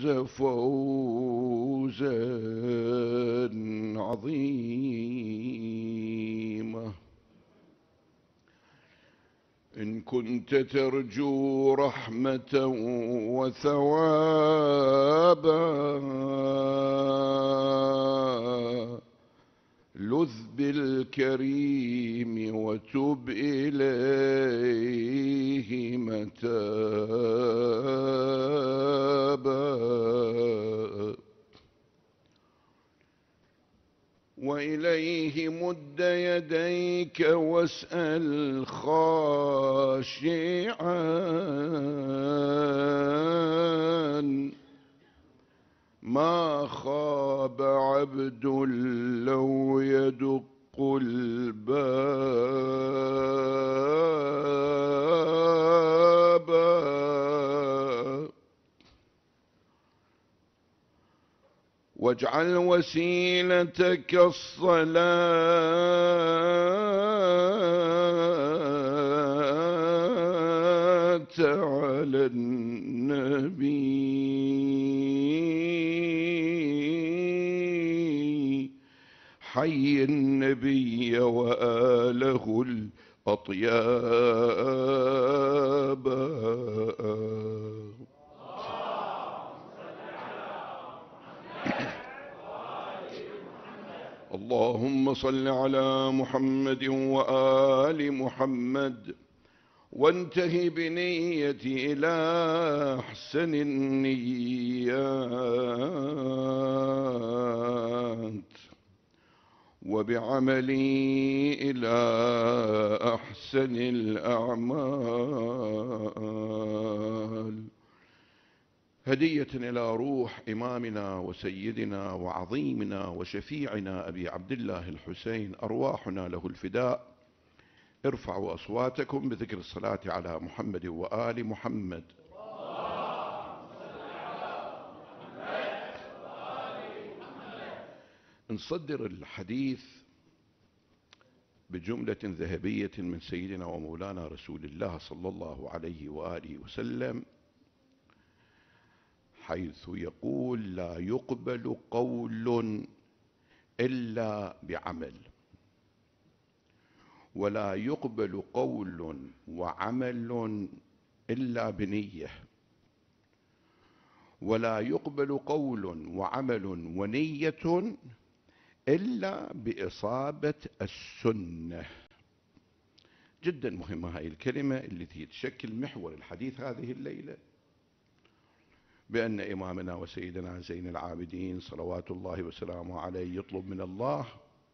فوز فوزا عظيما. إن كنت ترجو رحمة وثوابا لذ بالكريم وتب إليه متابا، وإليه مد يديك واسأل خاشعا، ما خاب عبد لو يدق الباب. واجعل وسيلتك الصلاة على النبي حي النبي وآله الأطياب. اللهم صل على محمد وآل محمد، وانتهي بنيتي إلى أحسن النيات، وبعملي إلى أحسن الأعمال، هدية إلى روح إمامنا وسيدنا وعظيمنا وشفيعنا أبي عبد الله الحسين، أرواحنا له الفداء. ارفعوا أصواتكم بذكر الصلاة على محمد وآل محمد. نصدر الحديث بجملة ذهبية من سيدنا ومولانا رسول الله صلى الله عليه وآله وسلم، حيث يقول: لا يقبل قول إلا بعمل، ولا يقبل قول وعمل إلا بنية، ولا يقبل قول وعمل ونية إلا بإصابة السنة. جدا مهمة هذه الكلمة التي تشكل محور الحديث هذه الليلة، بأن إمامنا وسيدنا زين العابدين صلوات الله وسلامه عليه يطلب من الله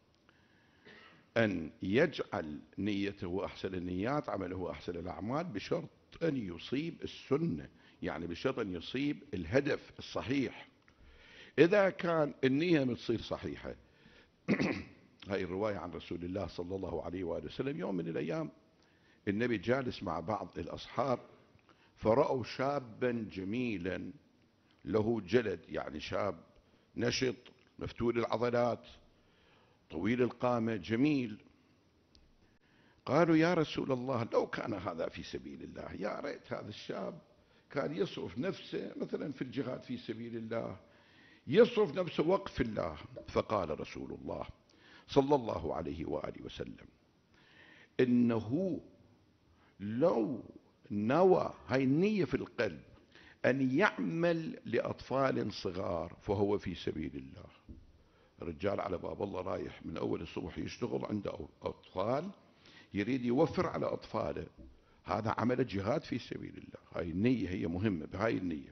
أن يجعل نيته أحسن النيات، عمله أحسن الأعمال، بشرط أن يصيب السنة، يعني بشرط أن يصيب الهدف الصحيح. إذا كان النية متصير صحيحة هاي الرواية عن رسول الله صلى الله عليه وآله وسلم، يوم من الأيام النبي جالس مع بعض الأصحاب، فرأوا شابا جميلا له جلد، يعني شاب نشط مفتول العضلات طويل القامة جميل. قالوا: يا رسول الله، لو كان هذا في سبيل الله، يا ريت هذا الشاب كان يصرف نفسه مثلا في الجهاد في سبيل الله، يصرف نفسه وقف الله. فقال رسول الله صلى الله عليه وآله وسلم: إنه لو نوى، هاي النية في القلب، أن يعمل لأطفال صغار فهو في سبيل الله. رجال على باب الله رايح من أول الصبح يشتغل عنده أطفال، يريد يوفر على أطفاله، هذا عمل جهاد في سبيل الله. هاي النية هي مهمة، بهاي النية.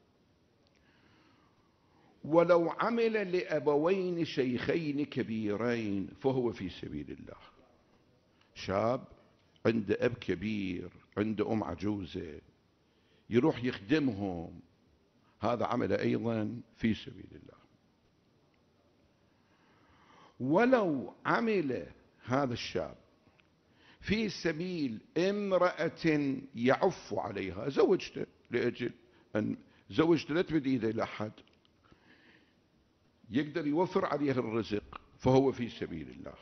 ولو عمل لأبوين شيخين كبيرين فهو في سبيل الله. شاب عنده أب كبير، عنده أم عجوزة، يروح يخدمهم، هذا عمل أيضا في سبيل الله. ولو عمل هذا الشاب في سبيل امرأة يعف عليها، زوجته لأجل أن زوجته لا تمد إيده إلى أحد، يقدر يوفر عليها الرزق، فهو في سبيل الله.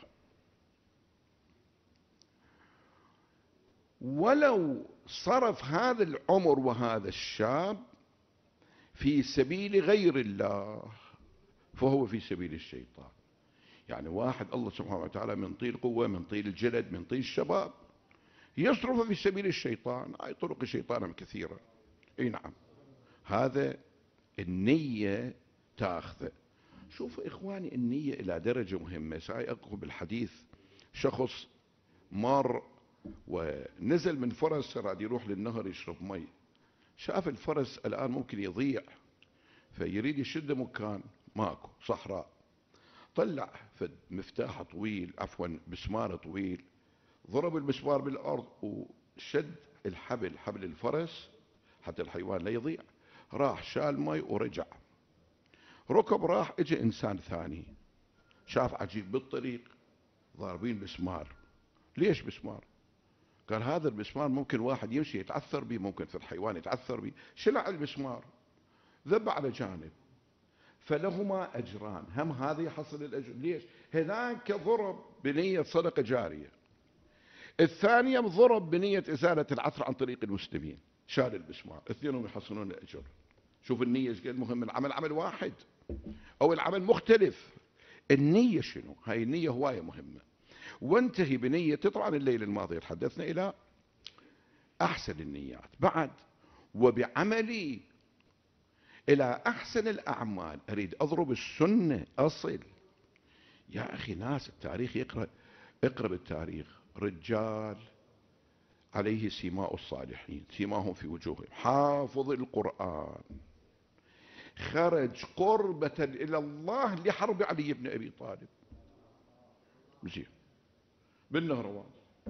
ولو صرف هذا العمر وهذا الشاب في سبيل غير الله فهو في سبيل الشيطان. يعني واحد الله سبحانه وتعالى من طيل قوة، من طيل الجلد، من طيل الشباب، يصرف في سبيل الشيطان. هاي طرق الشيطان كثيرة. اي نعم، هذا النية تاخذه. شوفوا إخواني، النية إلى درجة مهمة. سأقول بالحديث شخص مر ونزل من فرس راد يروح للنهر يشرب مي، شاف الفرس الآن ممكن يضيع، فيريد يشد مكان ماكو صحراء، طلع مفتاح طويل، عفوا مسمار طويل، ضرب المسمار بالأرض وشد الحبل، حبل الفرس حتى الحيوان لا يضيع، راح شال مي ورجع، ركب راح، اجى انسان ثاني شاف عجيب بالطريق ضاربين مسمار. ليش مسمار؟ قال هذا المسمار ممكن واحد يمشي يتعثر به، ممكن في الحيوان يتعثر به. شلع المسمار ذب على جانب، فلهما اجران، هم هذا يحصل الاجر. ليش؟ هذاك ضرب بنية صدقة جارية، الثانية ضرب بنية ازالة العثر عن طريق المسلمين، شال المسمار، اثنينهم يحصلون الاجر. شوف النية ايش قد مهم. العمل عمل واحد او العمل مختلف، النية شنو؟ هاي النية هواية مهمة. وانتهي بنية. طبعا الليلة الماضية تحدثنا الى احسن النيات بعد، وبعملي الى احسن الاعمال اريد اضرب السنة اصل. يا اخي ناس التاريخ اقرأ بالتاريخ، رجال عليه سيماء الصالحين، سيماهم في وجوههم، حافظ القرآن، خرج قربة إلى الله لحرب علي بن أبي طالب. زين، بالنهروان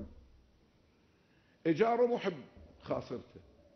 إجا محب خاصرته.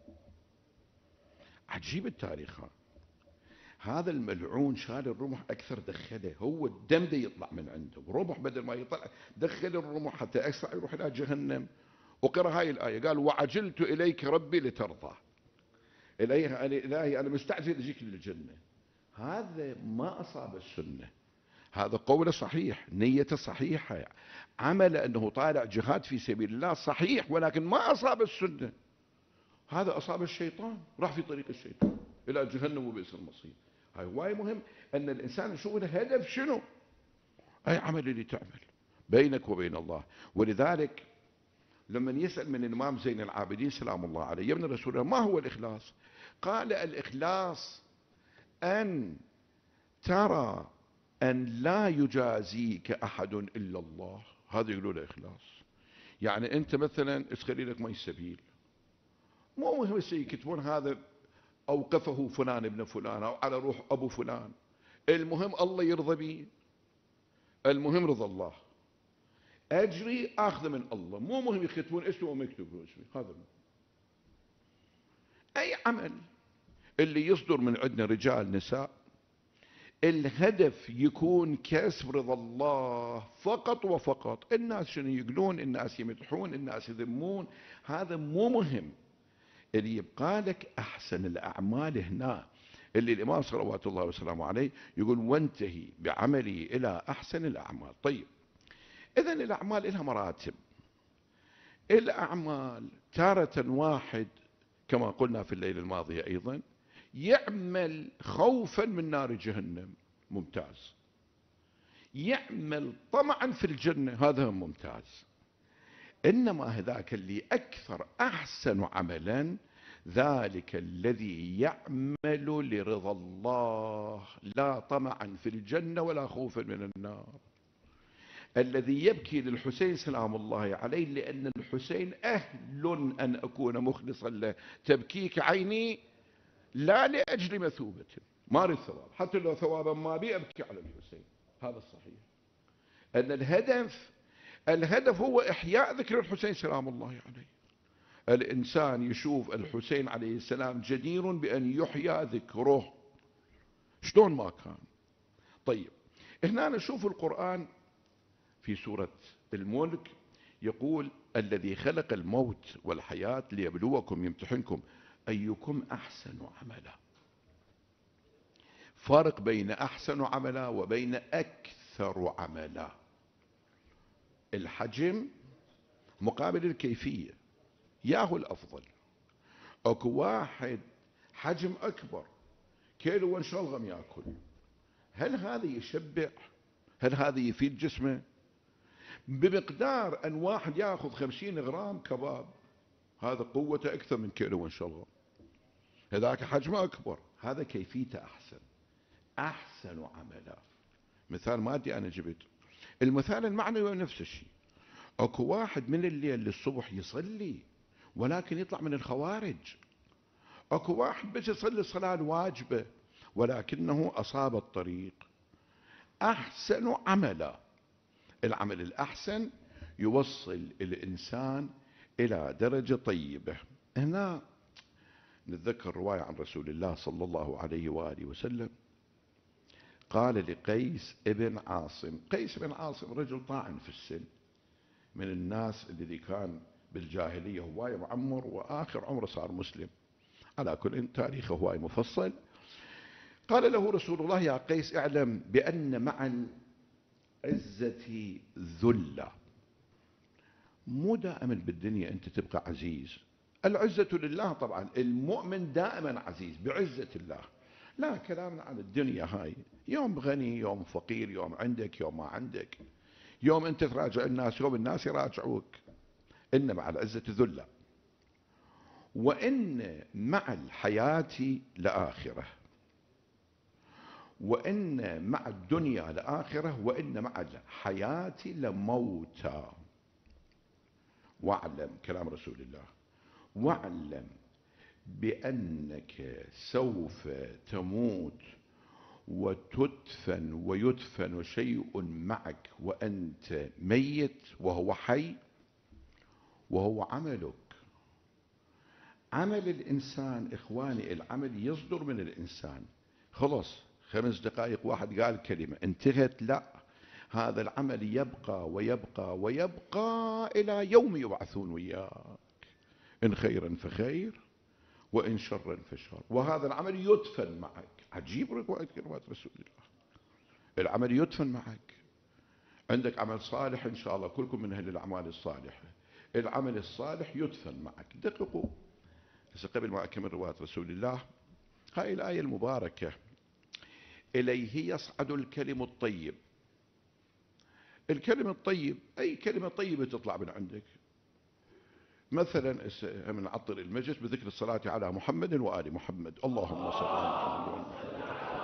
عجيب التاريخ. هذا الملعون شال الرمح أكثر دخله، هو الدم ده يطلع من عنده، رمح بدل ما يطلع دخل الرمح حتى أسرع يروح إلى جهنم. وقرأ هاي الآية قال وعجلت إليك ربي لترضى. إلهي أنا مستعجل أجيك للجنة. هذا ما أصاب السنة، هذا قوله صحيح، نيته صحيحة، عمل أنه طالع جهاد في سبيل الله صحيح، ولكن ما أصاب السنة. هذا أصاب الشيطان، راح في طريق الشيطان إلى جهنم وبئس المصير. هاي واي مهم أن الإنسان يشوف الهدف شنو، أي عمل اللي تعمل بينك وبين الله. ولذلك لما يسأل من الإمام زين العابدين سلام الله عليه يا ابن رسول الله ما هو الإخلاص؟ قال الإخلاص أن ترى أن لا يجازيك أحد إلا الله. هذا يقولوا له إخلاص. يعني أنت مثلا اسخلي لك مي سبيل، مو مهم يكتبون هذا أوقفه فلان ابن فلان أو على روح أبو فلان، المهم الله يرضى بي، المهم رضا الله، أجري أخذ من الله، مو مهم يكتبون اسمه وما يكتبون اسمي. هذا أي عمل اللي يصدر من عندنا رجال نساء الهدف يكون كسب رضا الله فقط وفقط. الناس شنو يقولون، الناس يمدحون، الناس يذمون، هذا مو مهم. اللي يبقى لك أحسن الأعمال هنا، اللي الإمام صلوات الله وسلامه عليه يقول وانتهي بعملي إلى أحسن الأعمال. طيب إذن الأعمال لها مراتب. الأعمال تارة واحد كما قلنا في الليلة الماضية أيضا يعمل خوفا من نار جهنم، ممتاز. يعمل طمعا في الجنة، هذا ممتاز. إنما هذاك اللي أكثر أحسن عملا ذلك الذي يعمل لرضا الله، لا طمعا في الجنة ولا خوفا من النار. الذي يبكي للحسين سلام الله عليه لأن الحسين أهل أن أكون مخلصا له، تبكيك عيني لا لأجل مثوبة، ما أريد ثواب، حتى لو ثوابا ما بي أبكي على الحسين. هذا الصحيح، أن الهدف هو إحياء ذكر الحسين سلام الله عليه. الإنسان يشوف الحسين عليه السلام جدير بأن يحيى ذكره، شلون ما كان. طيب هنا نشوف القرآن في سورة الملك يقول الذي خلق الموت والحياة ليبلوكم يمتحنكم أيكم أحسن عملا. فرق بين أحسن عملا وبين أكثر عملا. الحجم مقابل الكيفية، ياهو الأفضل. أكو واحد حجم أكبر كيلو شلغم يأكل. هل هذا يشبع؟ هل هذا يفيد جسمه؟ بمقدار أن واحد يأخذ 50 غرام كباب، هذا قوته أكثر من كيلو شلغم، هذاك حجمه أكبر، هذا كيفيته أحسن. أحسن عملا. مثال مادي أنا جبت. المثال المعنوي نفس الشيء. أكو واحد من الليل للصبح يصلي ولكن يطلع من الخوارج. أكو واحد بس يصلي الصلاة الواجبة ولكنه أصاب الطريق. أحسن عملا. العمل الأحسن يوصل الإنسان إلى درجة طيبة. هنا نتذكر رواية عن رسول الله صلى الله عليه وآله وسلم، قال لقيس ابن عاصم. قيس بن عاصم رجل طاعن في السن، من الناس الذي كان بالجاهلية هواي معمر وآخر عمره صار مسلم، على كل تاريخه هواي مفصل. قال له رسول الله: يا قيس اعلم بأن مع العزة ذلة. مو دائما بالدنيا أنت تبقى عزيز، العزة لله طبعا، المؤمن دائما عزيز بعزة الله. لا كلامنا عن الدنيا هاي، يوم غني يوم فقير، يوم عندك يوم ما عندك، يوم أنت تراجع الناس يوم الناس يراجعوك. إن مع العزة ذلة، وإن مع الحياة لآخرة، وإن مع الدنيا لآخرة، وإن مع الحياة لموتى. واعلم، كلام رسول الله، واعلم بأنك سوف تموت وتدفن ويدفن شيء معك وأنت ميت وهو حي، وهو عملك. عمل الإنسان إخواني، العمل يصدر من الإنسان. خلص 5 دقائق واحد قال كلمة انتهت، لا، هذا العمل يبقى ويبقى ويبقى إلى يوم يبعثون وياك، إن خيرا فخير وإن شرا فشر، وهذا العمل يدفن معك. عجيب رواية رسول الله، العمل يدفن معك. عندك عمل صالح إن شاء الله، كلكم من أهل الأعمال الصالحة، العمل الصالح يدفن معك. دققوا قبل ما أكمل رواية رسول الله، هاي الآية المباركة: إليه يصعد الكلم الطيب. الكلم الطيب أي كلمة طيبة تطلع من عندك. مثلا من نعطر المجلس بذكر الصلاة على محمد وآل محمد، اللهم صل على محمد.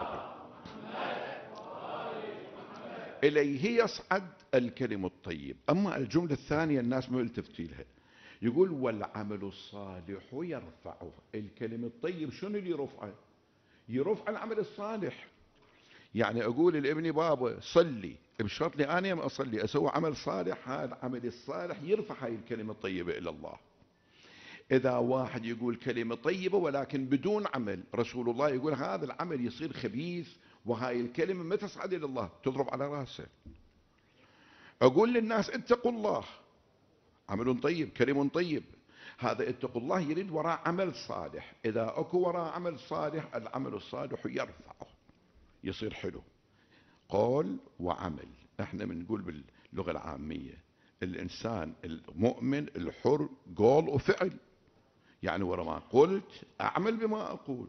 إليه يصعد الكلم الطيب. أما الجملة الثانية الناس ما يلتفتي لها، يقول والعمل الصالح يرفعه. الكلم الطيب شنو اللي يرفعه؟ يرفع العمل الصالح. يعني أقول لابني بابا صلي، بشرط لي أنا ما أصلي أسوي عمل صالح، هذا عمل الصالح يرفع هاي الكلمة الطيبة إلى الله. إذا واحد يقول كلمة طيبة ولكن بدون عمل، رسول الله يقول هذا العمل يصير خبيث، وهاي الكلمة ما تصعد إلى الله، تضرب على رأسه. أقول للناس اتقوا الله، عمل طيب كلم طيب، هذا اتقوا الله يريد وراء عمل صالح. إذا أكو وراء عمل صالح، العمل الصالح يرفعه، يصير حلو. قول وعمل، احنا بنقول باللغة العامية الإنسان المؤمن الحر قول وفعل، يعني ورا ما قلت أعمل بما أقول.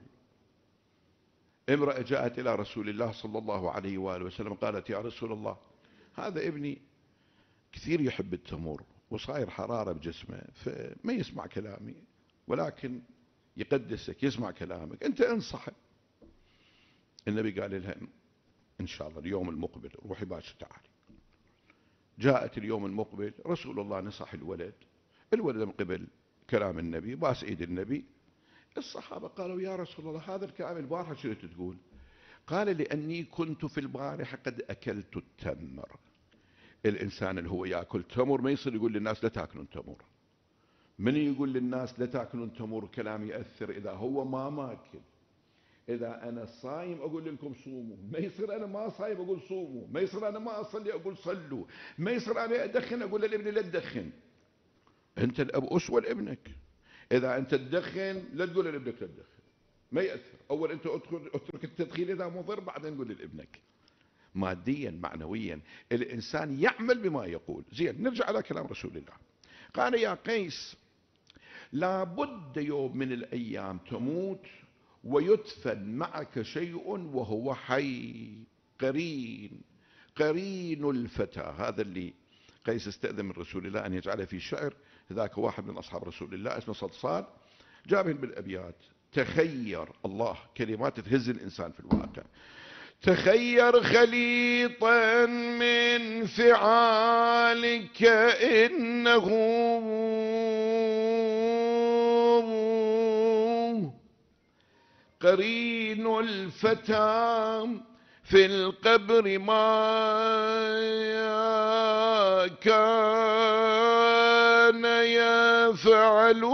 امرأة جاءت إلى رسول الله صلى الله عليه وآله وسلم قالت: يا رسول الله، هذا ابني كثير يحب التمر وصاير حرارة بجسمه، فما يسمع كلامي، ولكن يقدسك يسمع كلامك، أنت انصحه. النبي قال لها: إن شاء الله اليوم المقبل روحي باكر تعالي. جاءت اليوم المقبل، رسول الله نصح الولد من قبل كلام النبي، باس ايد النبي. الصحابة قالوا: يا رسول الله، هذا الكلام البارحة شنو تقول؟ قال: لأني كنت في البارحة قد أكلت التمر. الإنسان اللي هو يأكل تمر ما يصير يقول للناس لا تأكلون تمر. من يقول للناس لا تأكلون تمر كلام يأثر إذا هو ما ماكل. إذا أنا صايم أقول لكم صوموا، ما يصير أنا ما صايم أقول صوموا، ما يصير أنا ما أصلي أقول صلوا، ما يصير أنا أدخن أقول للابن لا تدخن. أنت الأب أسوة لابنك، إذا أنت تدخن لا تقول لابنك لا تدخن، ما يأثر. أول أنت اترك التدخين إذا مضر، بعدين قول لابنك. ماديا معنويا الإنسان يعمل بما يقول. زين، نرجع على كلام رسول الله. قال: يا قيس، لا بد يوم من الأيام تموت ويدفن معك شيء وهو حي. قرين الفتى، هذا اللي قيس استأذن من رسول الله أن يجعله في شعر. ذاك واحد من أصحاب رسول الله اسمه صلصال، جابهم بالأبيات: تخير، الله، كلمات تهز الإنسان في الواقع: تخير خليطا من فعالك إنه قرين الفتى في القبر ما كان يفعل،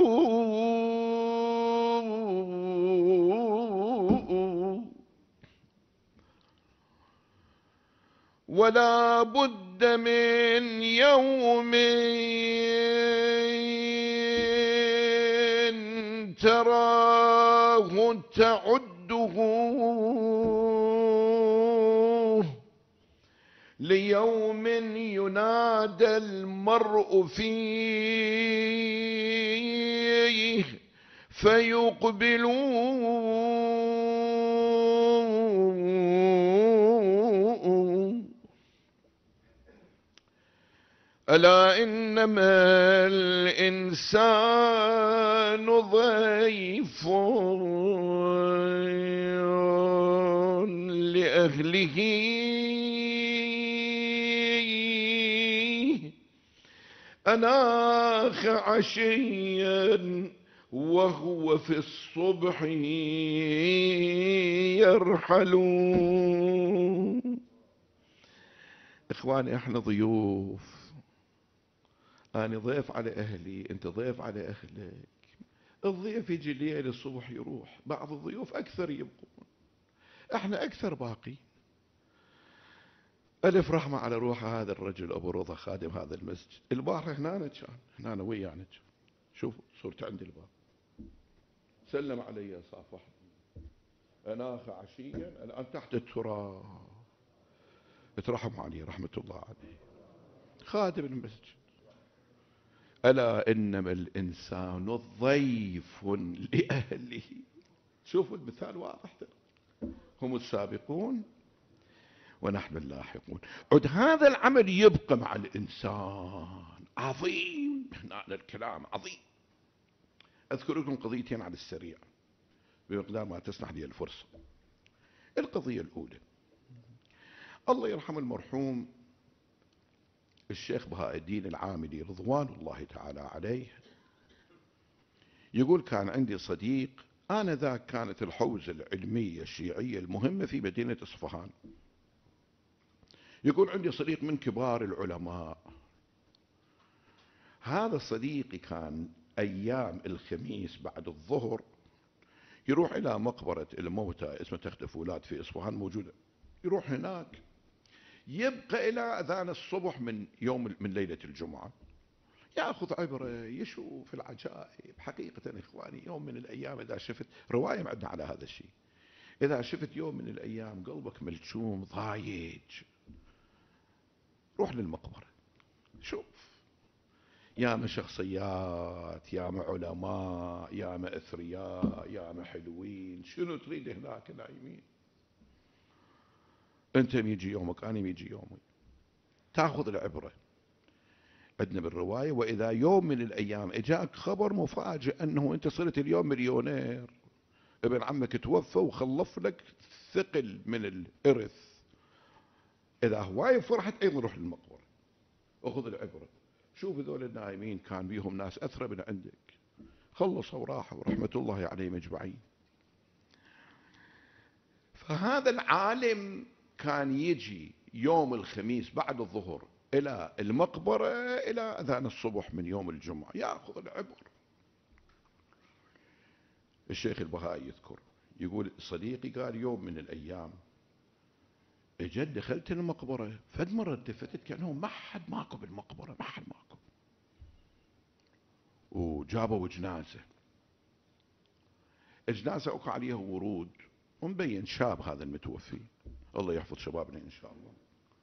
ولا بد من يوم تراه تعده ليوم ينادى المرء فيه فيقبلون. ألا إنما الإنسان ضيف لأهله، أناخ عشيا وهو في الصبح يرحلون. إخواني، احنا ضيوف، أنا ضيف على أهلي، أنت ضيف على أهلك. الضيف يجي ليل الصبح يروح، بعض الضيوف أكثر يبقون، احنا أكثر باقي. ألف رحمة على روح هذا الرجل أبو رضا خادم هذا المسجد. البارحة هنا كان هنا ويانا، شوفوا صورته عند الباب، سلم علي صافح، أناخ عشيا الآن تحت التراب، اترحم عليه رحمة الله عليه، خادم المسجد. ألا إنما الإنسان ضيف لأهله. شوفوا المثال واضح، هم السابقون ونحن اللاحقون. عد هذا العمل يبقى مع الإنسان عظيم. هنا الكلام عظيم. أذكر لكم قضيتين على السريع بمقدار ما تسمح لي الفرصة. القضية الأولى، الله يرحم المرحوم الشيخ بهاء الدين العاملي رضوان الله تعالى عليه، يقول: كان عندي صديق آنذاك كانت الحوزة العلمية الشيعية المهمة في مدينة إصفهان. يقول: عندي صديق من كبار العلماء. هذا صديقي كان أيام الخميس بعد الظهر يروح إلى مقبرة الموتى اسمها تخت فولاد في إصفهان موجودة، يروح هناك يبقى إلى أذان الصبح من ليلة الجمعة، يأخذ عبرة، يشوف العجائب. حقيقة إخواني، يوم من الأيام إذا شفت رواية عندنا على هذا الشيء، إذا شفت يوم من الأيام قلبك ملجوم ضايج، روح للمقبرة، شوف ياما شخصيات، ياما علماء، ياما أثرياء، ياما حلوين، شنو تريد هناك نايمين؟ أنت يجي يومك، أنا يجي يومي، تأخذ العبرة. عندنا بالرواية: وإذا يوم من الأيام إجاك خبر مفاجئ أنه أنت صرت اليوم مليونير، ابن عمك توفى وخلف لك ثقل من الإرث، إذا هواي فرحت أيضا روح للمقبرة، أخذ العبرة. شوف هذول النايمين كان بيهم ناس أثرى من عندك، خلصوا وراحوا رحمة الله عليهم أجمعين. فهذا العالم كان يجي يوم الخميس بعد الظهر إلى المقبرة إلى أذان الصبح من يوم الجمعة، يأخذ العبر. الشيخ البهائي يذكر، يقول: صديقي قال يوم من الأيام اجت دخلت المقبرة، فد مرة التفتت كأنه ما حد ماكو بالمقبرة، ما حد ماكو، وجابوا جنازة. الجنازة أكو عليها ورود ومبين شاب هذا المتوفي، الله يحفظ شبابنا إن شاء الله.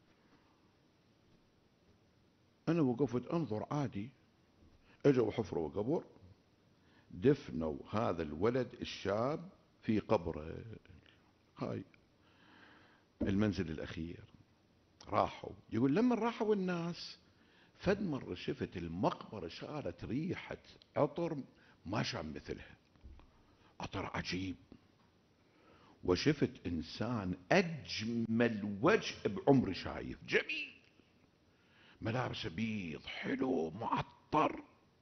أنا وقفت أنظر عادي، أجوا حفروا قبر، دفنوا هذا الولد الشاب في قبره. هاي المنزل الأخير. راحوا، يقول لما راحوا الناس فد مرة شفت المقبرة شالت ريحة عطر ما شام مثلها، عطر عجيب. وشفت إنسان أجمل وجه بعمري شايف، جميل، ملابس بيض حلو معطر.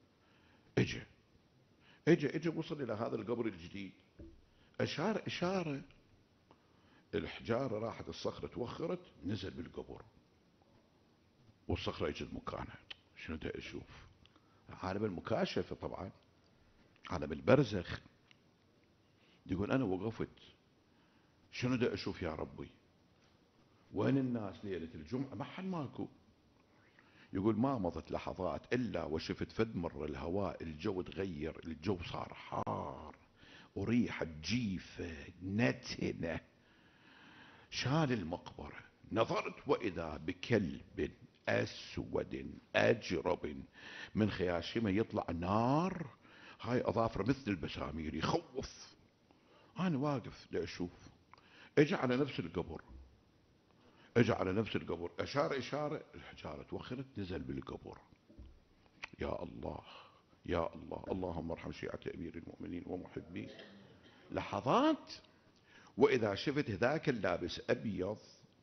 اجى وصل إلى هذا القبر الجديد، أشار إشارة، الحجارة راحت، الصخرة توخرت، نزل بالقبر والصخرة اجت مكانها. شنو دا أشوف؟ عالم المكاشفة طبعا، عالم البرزخ. يقول أنا وقفت، شنو دا أشوف يا ربي؟ وين الناس ليلة الجمعة؟ ما حد ماكو. يقول ما مضت لحظات إلا وشفت فد مرة الهواء، الجو تغير، الجو صار حار وريحة جيفة نتنة. شال المقبرة، نظرت وإذا بكلب أسود أجرب من خياشمه يطلع نار، هاي أظافره مثل البسامير، يخوف. أنا واقف لأشوف. اجى على نفس القبر، أشار إشارة، الحجارة توخرت، نزل بالقبر. يا الله يا الله، اللهم ارحم شيعة أمير المؤمنين ومحبين. لحظات وإذا شفت ذاك اللابس أبيض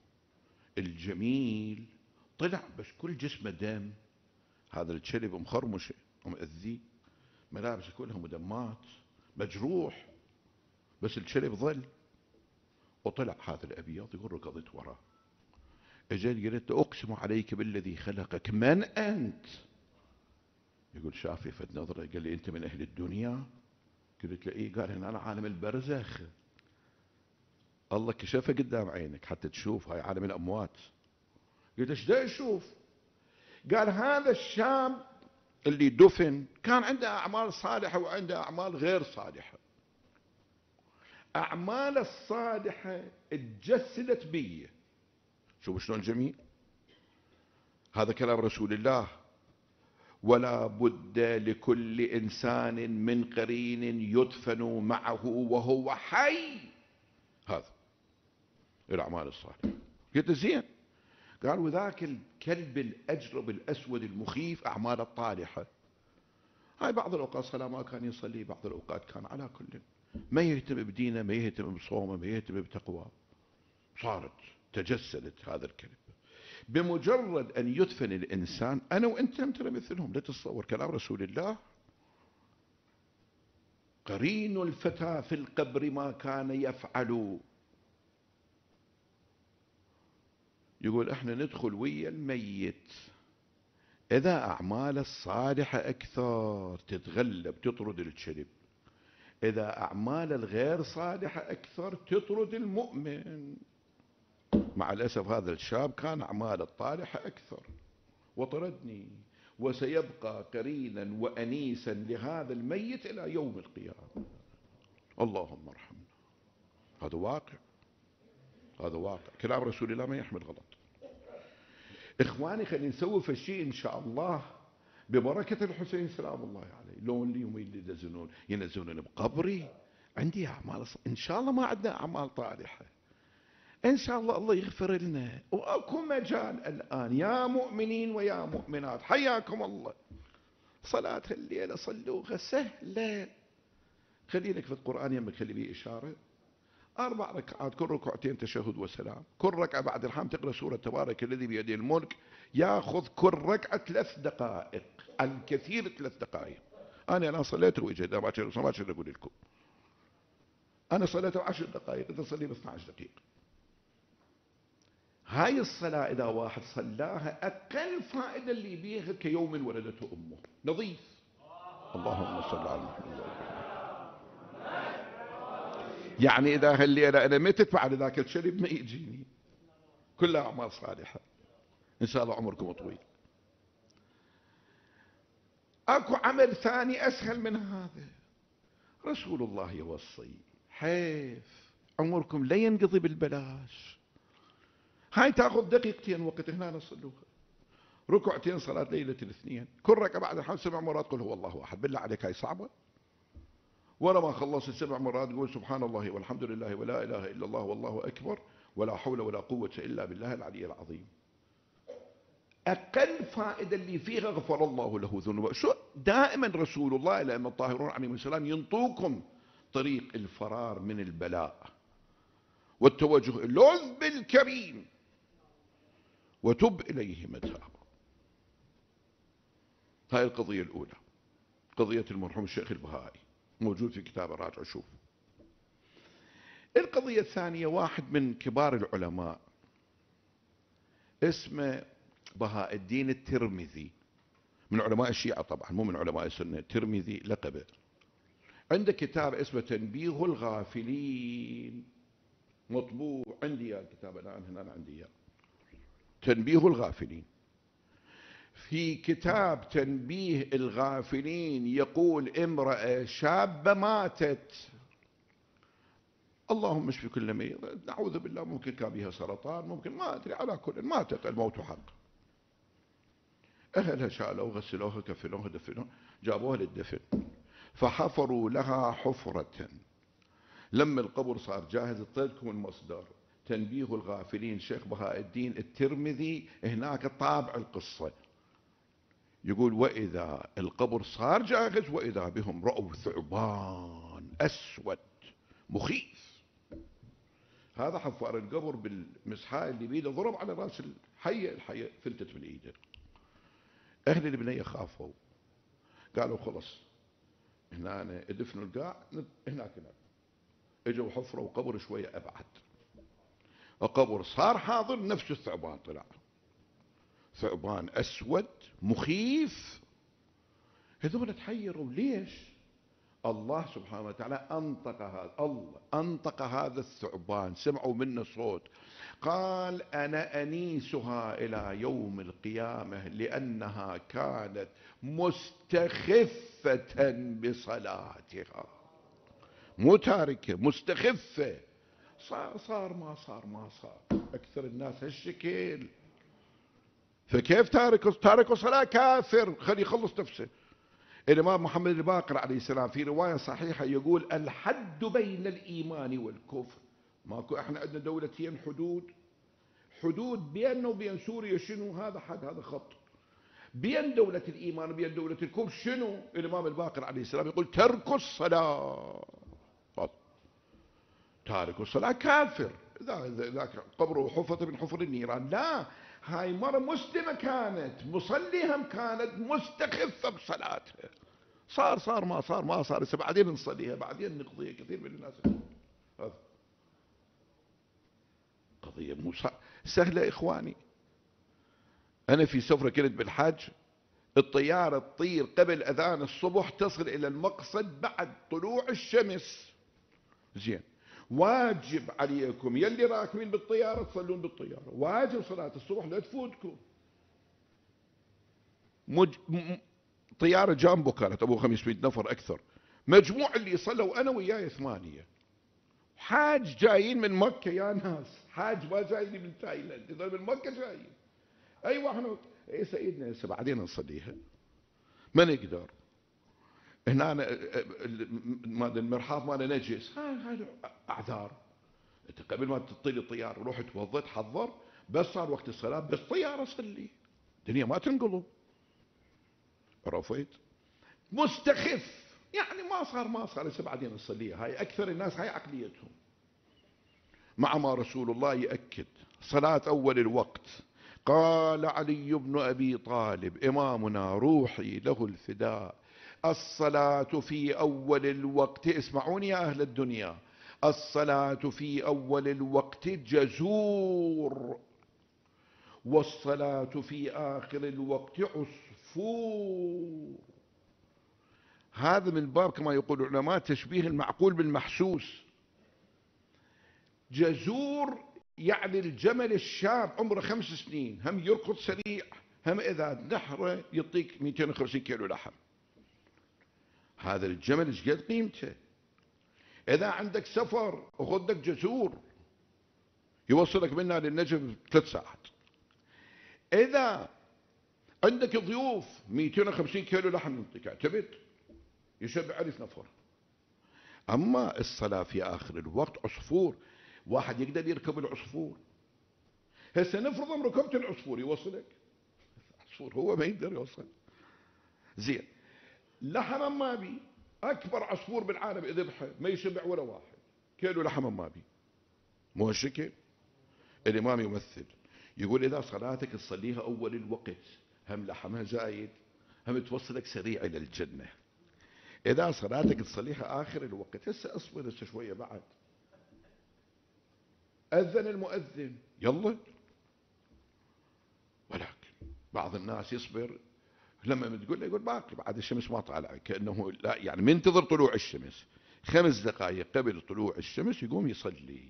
الجميل طلع بس كل جسمه دم، هذا الكلب مخرمشة ومأذيه، ملابسه كلها مدمات، مجروح، بس الكلب ظل. وطلع هذا الأبيض، يقول ركضت وراه، اجل قلت له أقسم عليك بالذي خلقك، من أنت؟ يقول شافي فد نظرة، قال لي أنت من أهل الدنيا؟ قلت له إيه. قال أنا عالم البرزخ، الله كشفه قدام عينك حتى تشوف، هاي عالم الأموات. قلت ايش دا اشوف؟ قال هذا الشاب اللي دفن كان عنده أعمال صالحة وعنده أعمال غير صالحة. أعمال الصالحة اتجسدت بي. شوف شلون جميل، هذا كلام رسول الله. ولا بد لكل إنسان من قرين يدفن معه وهو حي، هذا الأعمال الصالحة. قلت زين. قال وذاك الكلب الأجرب الأسود المخيف أعماله الطالحة. هاي بعض الأوقات صلاة ما كان يصلي، بعض الأوقات كان على كل ما يهتم بدينه، ما يهتم بصومه، ما يهتم بتقواه. صارت تجسدت هذا الكلب. بمجرد أن يدفن الإنسان، أنا وأنت ترى مثلهم، لا تتصور كلام رسول الله. قرين الفتى في القبر ما كان يفعل. يقول احنا ندخل ويا الميت، إذا أعمال الصالحة أكثر تتغلب تطرد الكلب، إذا أعمال الغير صالحة أكثر تطرد المؤمن. مع الأسف هذا الشاب كان أعماله الطالحة أكثر وطردني، وسيبقى قرينا وأنيسا لهذا الميت إلى يوم القيامة. اللهم ارحمنا. هذا واقع، هذا واقع، كلام رسول الله ما يحمل غلط. إخواني خلينا نسوي في الشيء إن شاء الله ببركة الحسين سلام الله عليه. لون اليوم اللي ينزلون بقبري عندي أعمال، إن شاء الله ما عندنا أعمال طالحة، إن شاء الله الله يغفر لنا. وأكو مجال الآن يا مؤمنين ويا مؤمنات، حياكم الله، صلاة الليلة صلوها سهلة. خلي لك في القرآن يمك خلي بيه إشارة، 4 ركعات، كل ركعتين تشهد وسلام، كل ركعة بعد الحمد تقرأ سورة تبارك الذي بيده الملك، ياخذ كل ركعة 3 دقائق، الكثير 3 دقائق. أنا صليت وإجا ما أقول لكم، أنا صليت 10 دقائق، أنت صلي ب 12 دقيقة. هاي الصلاة إذا واحد صلاها أقل فائدة اللي بيها كيوم ولدته أمه، نظيف. اللهم صل على محمد. يعني إذا هالليلة أنا متت بعد ذاك الشرب ما يجيني، كلها أعمال صالحة. إن شاء الله عمركم طويل. أكو عمل ثاني أسهل من هذا، رسول الله يوصي حيف عمركم لا ينقضي بالبلاش. هاي تأخذ دقيقتين وقت، هنا نصلوها ركعتين صلاة ليلة الاثنين، كل ركعة بعد 5 7 مرات قل هو الله أحد. بالله عليك هاي صعبة؟ ورا ما خلصت 7 مرات تقول سبحان الله والحمد لله ولا إله إلا الله والله أكبر ولا حول ولا قوة إلا بالله العلي العظيم. أقل فائدة اللي فيها غفر الله له ذنوبه. شو دائما رسول الله الأئمة الطاهرون عليهم السلام ينطوكم طريق الفرار من البلاء والتوجه لذ بالكريم وتب إليه متابا. هاي القضية الأولى، قضية المرحوم الشيخ البهائي، موجود في كتاب راجع شوف. القضية الثانية، واحد من كبار العلماء اسمه بهاء الدين الترمذي، من علماء الشيعة طبعا مو من علماء السنة، الترمذي لقبه. عنده كتاب اسمه تنبيه الغافلين، مطبوع عندي يا الكتاب الآن هنا عندي يا تنبيه الغافلين. في كتاب تنبيه الغافلين يقول امرأة شابة ماتت، اللهم اشفي كل مريض، نعوذ بالله، ممكن كان بها سرطان، ممكن ما أدري، على كل ماتت، الموت حق. أهلها شالوها غسلوها كفنوها دفنوها، جابوها للدفن، فحفروا لها حفرة. لما القبر صار جاهز، اعطيتكم المصدر تنبيه الغافلين شيخ بهاء الدين الترمذي، هناك طابع القصة يقول وإذا القبر صار جاهز وإذا بهم رأوا ثعبان أسود مخيف. هذا حفار القبر بالمسحاء اللي بيده ضرب على راس الحية فلتت من ايده. اهل البنية خافوا، قالوا خلص هنا دفنوا القاع، هناك اجوا حفروا قبر شوية ابعد، القبر صار حاضر، نفس الثعبان طلع، ثعبان اسود مخيف. هذول تحيروا ليش؟ الله سبحانه وتعالى أنطق هذا الثعبان، سمعوا منه صوت، قال أنا أنيسها إلى يوم القيامة لأنها كانت مستخفة بصلاتها، مو تاركة، مستخفة. صار ما صار أكثر الناس هالشكل، فكيف تارك صلاة كافر، خلي يخلص نفسه. الإمام محمد الباقر عليه السلام في رواية صحيحة يقول الحد بين الإيمان والكفر. ماكو، احنا عندنا دولتين حدود بيننا وبين سوريا، شنو هذا حد، هذا خط بين دولة الإيمان وبين دولة الكفر. شنو؟ الإمام الباقر عليه السلام يقول ترك الصلاة، تارك الصلاة كافر، ذاك قبره حفرة من حفر النيران. لا، هاي مرة مسلمة كانت، مصليهم كانت مستخفة بصلاتها. صار ما صار، بعدين نصليها، بعدين نقضيها. كثير من الناس هذا قضية مو سهلة إخواني. أنا في سفرة كنت بالحج، الطيارة تطير قبل أذان الصبح، تصل إلى المقصد بعد طلوع الشمس. زين، واجب عليكم يلي راكبين بالطيارة تصلون بالطيارة، واجب صلاة الصبح لا تفوتكم. طيارة جامبو كانت أبو 500 نفر أكثر، مجموع اللي صلوا أنا وياي 8. حاج جايين من مكة يا ناس، حاج ما جايين من تايلاند، إذا من مكة جايين. أيوة احنا إيه سيدنا هسه بعدين نصليها، ما نقدر هنا المرحاض ماله نجس، هاي أعذار. أنت قبل ما تطير الطيارة روح توضى تحضر، بس صار وقت الصلاة بس طيارة صلي، الدنيا ما تنقلب. عرفت؟ مستخف يعني ما صار هسه بعدين نصليها. هاي أكثر الناس هاي عقليتهم. مع ما رسول الله يأكد صلاة أول الوقت. قال علي بن أبي طالب إمامنا روحي له الفداء، الصلاة في أول الوقت، اسمعوني يا أهل الدنيا، الصلاة في أول الوقت جزور، والصلاة في آخر الوقت عصفور. هذا من باب كما يقول العلماء تشبيه المعقول بالمحسوس. جزور يعني الجمل الشاب عمره 5 سنين، هم يركض سريع، هم إذا نحره يعطيك 250 كيلو لحم. هذا الجمل ايش قد قيمته. إذا عندك سفر وخذك جزور يوصلك منا للنجف 3 ساعات. إذا عندك ضيوف 250 كيلو لحم يعطيك، اعتمد يشبع 1000 نفر. أما الصلاة في آخر الوقت عصفور، واحد يقدر يركب العصفور. هسه نفرض ان ركبت العصفور يوصلك؟ عصفور هو ما يقدر يوصل. زين، لحم ما بي، اكبر عصفور بالعالم اذبحه ما يشبع ولا واحد، كيلو لحم ما بي. مو هالشكل؟ الامام يمثل يقول اذا صلاتك تصليها اول الوقت هم لحمها زايد، هم توصلك سريع الى الجنه. اذا صلاتك تصليها اخر الوقت، هسه اصبر هسه شويه بعد، اذن المؤذن يلا. ولكن بعض الناس يصبر، لما تقول له يقول باقي بعد الشمس ما طالعه، كانه لا يعني منتظر طلوع الشمس 5 دقائق قبل طلوع الشمس يقوم يصلي.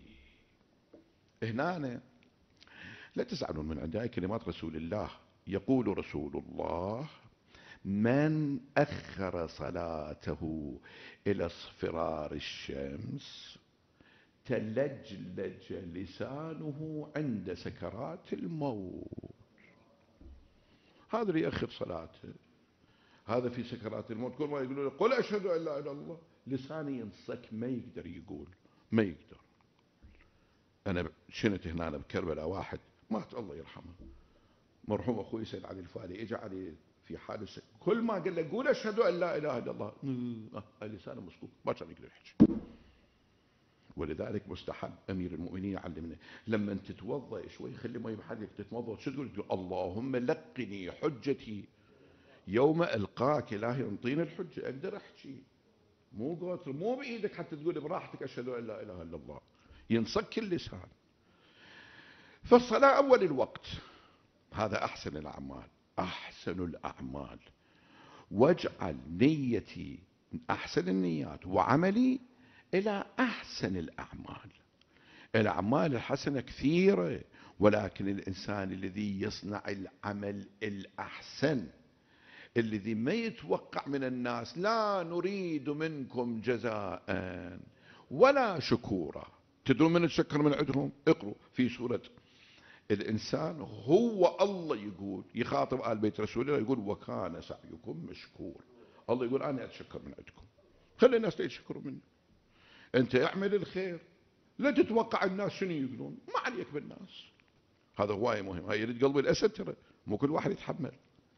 هنا لا تزعلون من عندي كلمات رسول الله، يقول رسول الله: من أخر صلاته إلى اصفرار الشمس تلجلج لسانه عند سكرات الموت. هذا اللي يأخر صلاته، هذا في سكرات الموت، كل ما يقولون له قل أشهد أن لا إله إلا الله لساني ينصك ما يقدر يقول، ما يقدر. أنا شنت هنا بكربلاء واحد مات الله يرحمه، مرحوم أخوي سيد علي الفالي، إجا علي في حادثة، كل ما قال له قول أشهد أن لا إله إلا الله لسانه مسكوك ما كان يقدر يحكي. ولذلك مستحب أمير المؤمنين يعلمنا لما أنت تتوضأ شوي خلي ما يبحثك تتوضأ، شو تقول؟ اللهم لقني حجتي يوم ألقاك. إلهي انطيني الحجة أقدر أحكي، مو قوتر، مو بإيدك حتى تقول براحتك أشهد أن لا إله إلا الله، ينصك اللسان. فالصلاة أول الوقت هذا أحسن الأعمال، أحسن الأعمال. واجعل نيتي أحسن النيات وعملي إلى أحسن الأعمال. الأعمال الحسنة كثيرة، ولكن الإنسان الذي يصنع العمل الأحسن، الذي ما يتوقع من الناس لا نريد منكم جزاء ولا شكورا. تدرون من الشكر من عندهم؟ اقروا في سورة الإنسان، هو الله يقول يخاطب آل بيت رسول الله يقول وكان سعيكم مشكور. الله يقول أنا أتشكر من عندكم، خلي الناس يتشكروا مني. أنت اعمل الخير، لا تتوقع الناس شنو يقولون، ما عليك بالناس. هذا هواية مهم، هاي يريد قلب الأسد ترى، مو كل واحد يتحمل.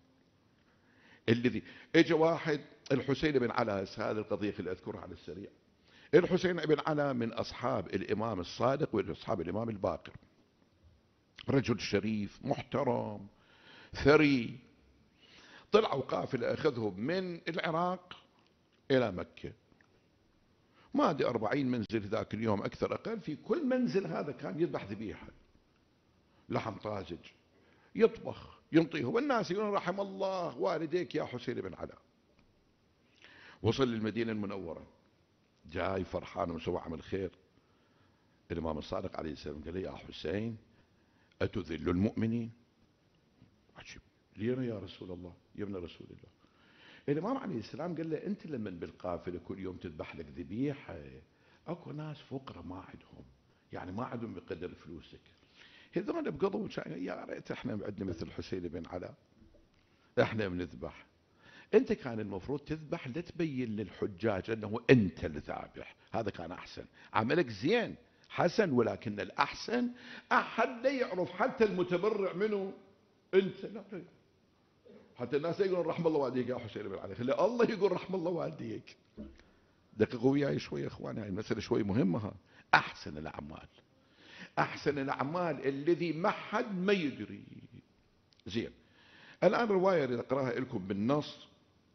الذي اجى واحد الحسين بن على، هذه القضية اللي أذكرها على السريع. الحسين بن على من أصحاب الإمام الصادق وأصحاب الإمام الباقر، رجل شريف محترم ثري. طلعوا قافلة أخذهم من العراق إلى مكة، ما أدري 40 منزل ذاك اليوم أكثر أقل، في كل منزل هذا كان يذبح ذبيحة لحم طازج يطبخ ينطيه، والناس يقولون رحم الله والديك يا حسين بن علاء. وصل للمدينة المنورة جاي فرحان ومسوي عمل خير. الإمام الصادق عليه السلام قال لي يا حسين أتذل المؤمنين؟ عجيب، ليه يا رسول الله يا ابن رسول الله؟ الإمام عليه السلام قال له أنت لما بالقافلة كل يوم تذبح لك ذبيحة، أكو ناس فقراء ما عندهم، يعني ما عندهم بقدر فلوسك، هذول بقضوا يا ريت احنا عندنا مثل حسين بن علاء احنا بنذبح. انت كان المفروض تذبح لتبين للحجاج انه انت الذابح، هذا كان احسن، عملك زين حسن، ولكن الاحسن احد لا يعرف حتى المتبرع منه انت، لا حتى الناس يقولون رحم الله والديك يا حسين بن علي، خلي الله يقول رحم الله والديك. دققوا وياي شوي يا اخواني، هاي المسألة شوي مهمة. احسن الاعمال، احسن الاعمال الذي ما حد ما يدري. زين، الان رواية اللي اقراها لكم بالنص،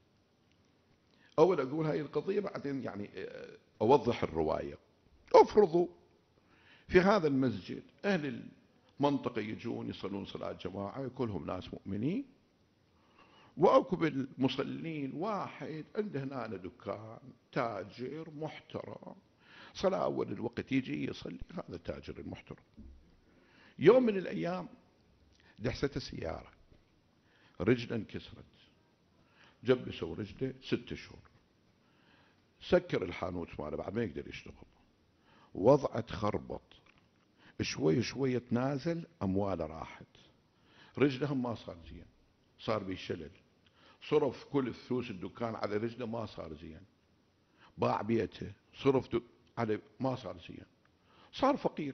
اول اقول هاي القضية بعدين يعني اوضح الرواية. افرضوا في هذا المسجد اهل المنطقة يجون يصلون صلاة جماعة كلهم ناس مؤمنين، واكو بالمصلين واحد عنده هنا دكان تاجر محترم، صلاة اول الوقت يجي يصلي هذا التاجر المحترم. يوم من الايام دحسته سيارة رجله انكسرت، جبسوا رجله 6 شهور، سكر الحانوت ماله بعد ما يقدر يشتغل، وضعه تخربط، شوي شوي تنازل امواله راحت، رجلهم ما صار زين، صار بيه شلل، صرف كل فلوس الدكان على رجله ما صار زين، باع بيته صرفت عليه ما صار زين، صار فقير.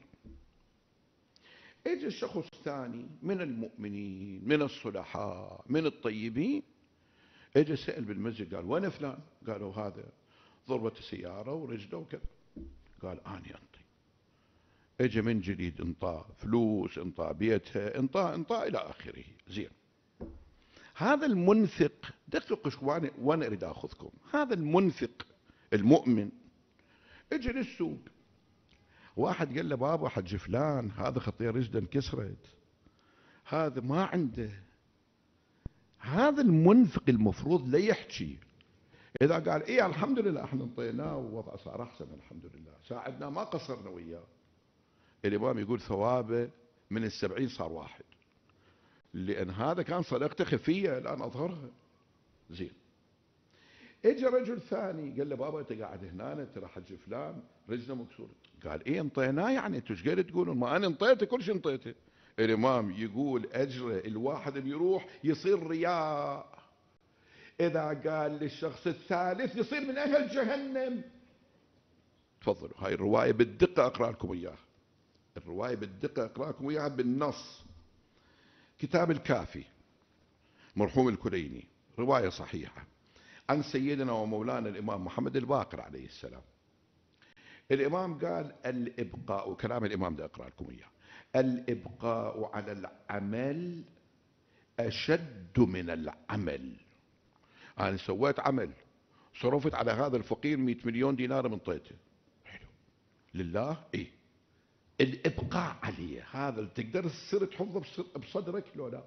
اجى شخص ثاني من المؤمنين من الصلحاء من الطيبين، اجى سأل بالمسجد قال وين فلان؟ قالوا هذا ضربت السيارة ورجله وكذا. قال أني أنطي. اجى من جديد انطاه فلوس، انطاه بيتها، انطاه إلى آخره. زين، هذا المنفق دققوا وانا اريد اخذكم. هذا المنفق المؤمن اجى للسوق، واحد قال له بابا حج فلان هذا خطيه رجله انكسرت، هذا ما عنده. هذا المنفق المفروض لا يحكي. اذا قال ايه الحمد لله احنا انطيناه ووضعه صار احسن الحمد لله ساعدنا ما قصرنا وياه، الامام يقول ثوابه من 70 صار واحد، لان هذا كان صدقته خفيه الان اظهرها. زين، اجى رجل ثاني قال له بابا انت قاعد هنا ترى حج فلان رجله مكسوره. قال ايه انطيناه يعني انتم ايش قاعد تقولون؟ ما انا انطيته كل شيء انطيته. الامام يقول اجره الواحد اللي يروح يصير رياء، اذا قال للشخص الثالث يصير من اهل جهنم. تفضلوا هاي الروايه بالدقه اقرا لكم اياها، الروايه بالدقه اقرا لكم اياها بالنص. كتاب الكافي مرحوم الكليني، روايه صحيحه عن سيدنا ومولانا الإمام محمد الباقر عليه السلام. الإمام قال الإبقاء، وكلام الإمام ده أقرأ لكم إياه، الإبقاء على العمل أشد من العمل. أنا سويت عمل صرفت على هذا الفقير 100 مليون دينار من طيته، حلو لله، إيه الإبقاء عليه هذا تقدر السر تحفظه بصدرك لو لا؟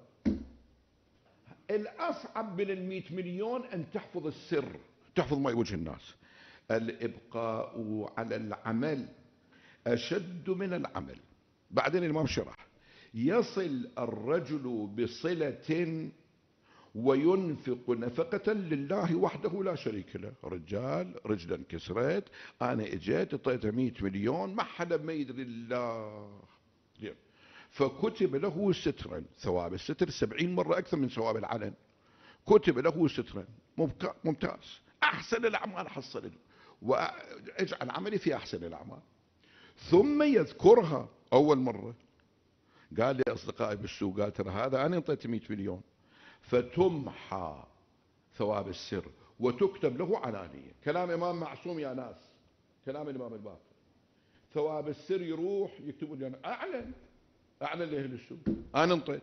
الأصعب من 100 مليون أن تحفظ السر، تحفظ ما يوجه الناس. الإبقاء على العمل أشد من العمل. بعدين الإمام شرح يصل الرجل بصلة وينفق نفقة لله وحده لا شريك له. رجال رجلا انكسرت، أنا اجيت اعطيته 100 مليون ما حدا ما يدري الله، فكتب له سترا، ثواب الستر 70 مرة أكثر من ثواب العلن. كتب له سترا، ممتاز، أحسن الأعمال حصل، واجعل عملي في أحسن الأعمال. ثم يذكرها أول مرة، قال لي أصدقائي بالسوق قال ترى هذا أنا انطيت 100 مليون، فتمحى ثواب السر وتكتب له علانية. كلام إمام معصوم يا ناس، كلام الإمام الباقر. ثواب السر يروح يكتبوا لي أنا أعلن لأهل السوق أنا انطيت،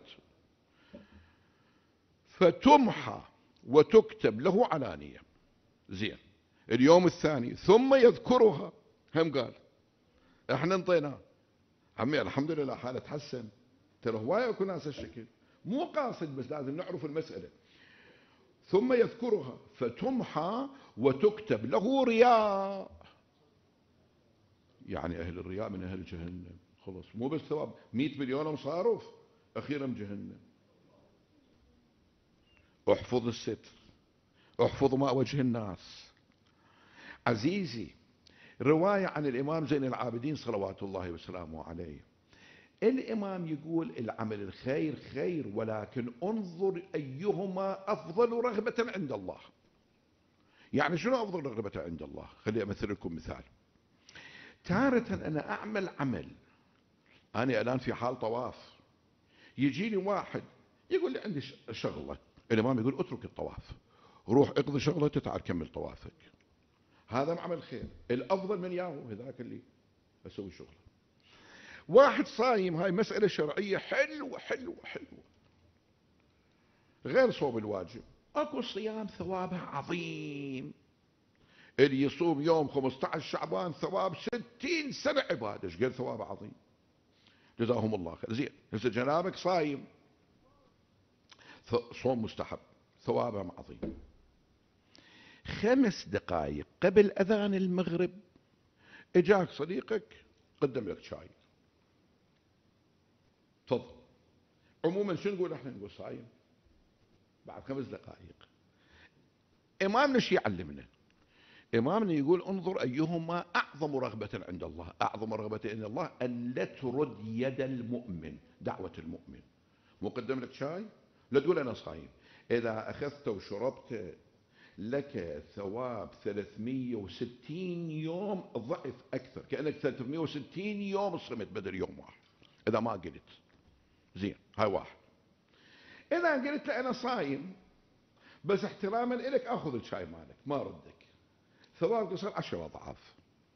فتمحى وتكتب له علانية. زين، اليوم الثاني ثم يذكرها، هم قال احنا انطيناه عمي الحمد لله حالة تحسن. ترى هواية يكون ناس الشكل مو قاصد، بس لازم نعرف المسألة. ثم يذكرها فتمحى وتكتب له رياء، يعني أهل الرياء من أهل جهنم. خلص مو بس ثواب 100 مليون مصارف أخيرا جهنم. احفظ الستر، احفظ ما وجه الناس. عزيزي، رواية عن الإمام زين العابدين صلوات الله وسلامه عليه، الإمام يقول العمل الخير خير، ولكن انظر أيهما أفضل رغبة عند الله. يعني شنو أفضل رغبة عند الله؟ خليني أمثل لكم مثال. تارة أنا أعمل عمل، أنا الآن في حال طواف، يجيني واحد يقول لي عندي شغلة، الإمام يقول اترك الطواف روح اقضي شغلته تعال كمل طوافك. هذا عمل خير، الأفضل من ياهو هذاك اللي أسوي شغله. واحد صايم، هاي مسألة شرعية حلوة حلوة حلوة، غير صوم الواجب. اكو صيام ثوابه عظيم، اللي يصوم يوم 15 شعبان ثواب 60 سنة عبادة، ايش قد ثوابه عظيم، جزاهم الله خير. زين، هسه جنابك صايم صوم مستحب ثوابه عظيم. 5 دقائق قبل أذان المغرب اجاك صديقك قدم لك شاي، تفضل. عموما شو نقول احنا؟ نقول صايم بعد 5 دقائق. امامنا شو يعلمنا؟ امامنا يقول انظر ايهما اعظم رغبة عند الله. اعظم رغبة عند الله ان لا ترد يد المؤمن، دعوة المؤمن. مقدم لك شاي لا تقول انا صايم، اذا اخذته وشربته لك ثواب 360 يوم ضعف أكثر، كأنك 360 يوم صمت بدل يوم واحد إذا ما قلت. زين، هاي واحد. إذا قلت لا أنا صايم بس احتراما لك أخذ الشاي مالك ما ردك، ثوابك يصير 10 أضعاف.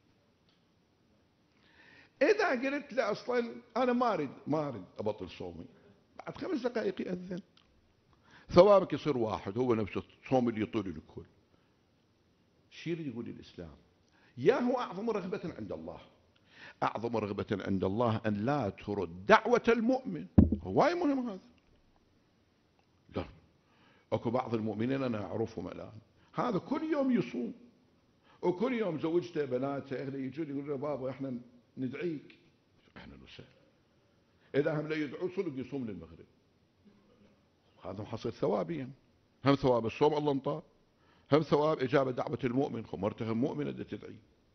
إذا قلت لا أصلا أنا ما أريد أبطل صومي، بعد 5 دقائق يأذن، ثوابك يصير واحد، هو نفسه الصوم اللي يطول الكل. شو يريد يقول الإسلام؟ يا هو أعظم رغبة عند الله، أعظم رغبة عند الله أن لا ترد دعوة المؤمن. هواي مهم هذا. لا، أكو بعض المؤمنين أنا أعرفهم الآن هذا كل يوم يصوم، وكل يوم زوجته بناته أهله يجون يقولون بابا إحنا ندعيك، إحنا نسأل. إذا هم لا يدعو صدق يصوم للمغرب، هذا محصل ثوابيا، هم ثواب الصوم الله انطاه، هم ثواب إجابة دعوة المؤمن، مرته مؤمنة تدعي.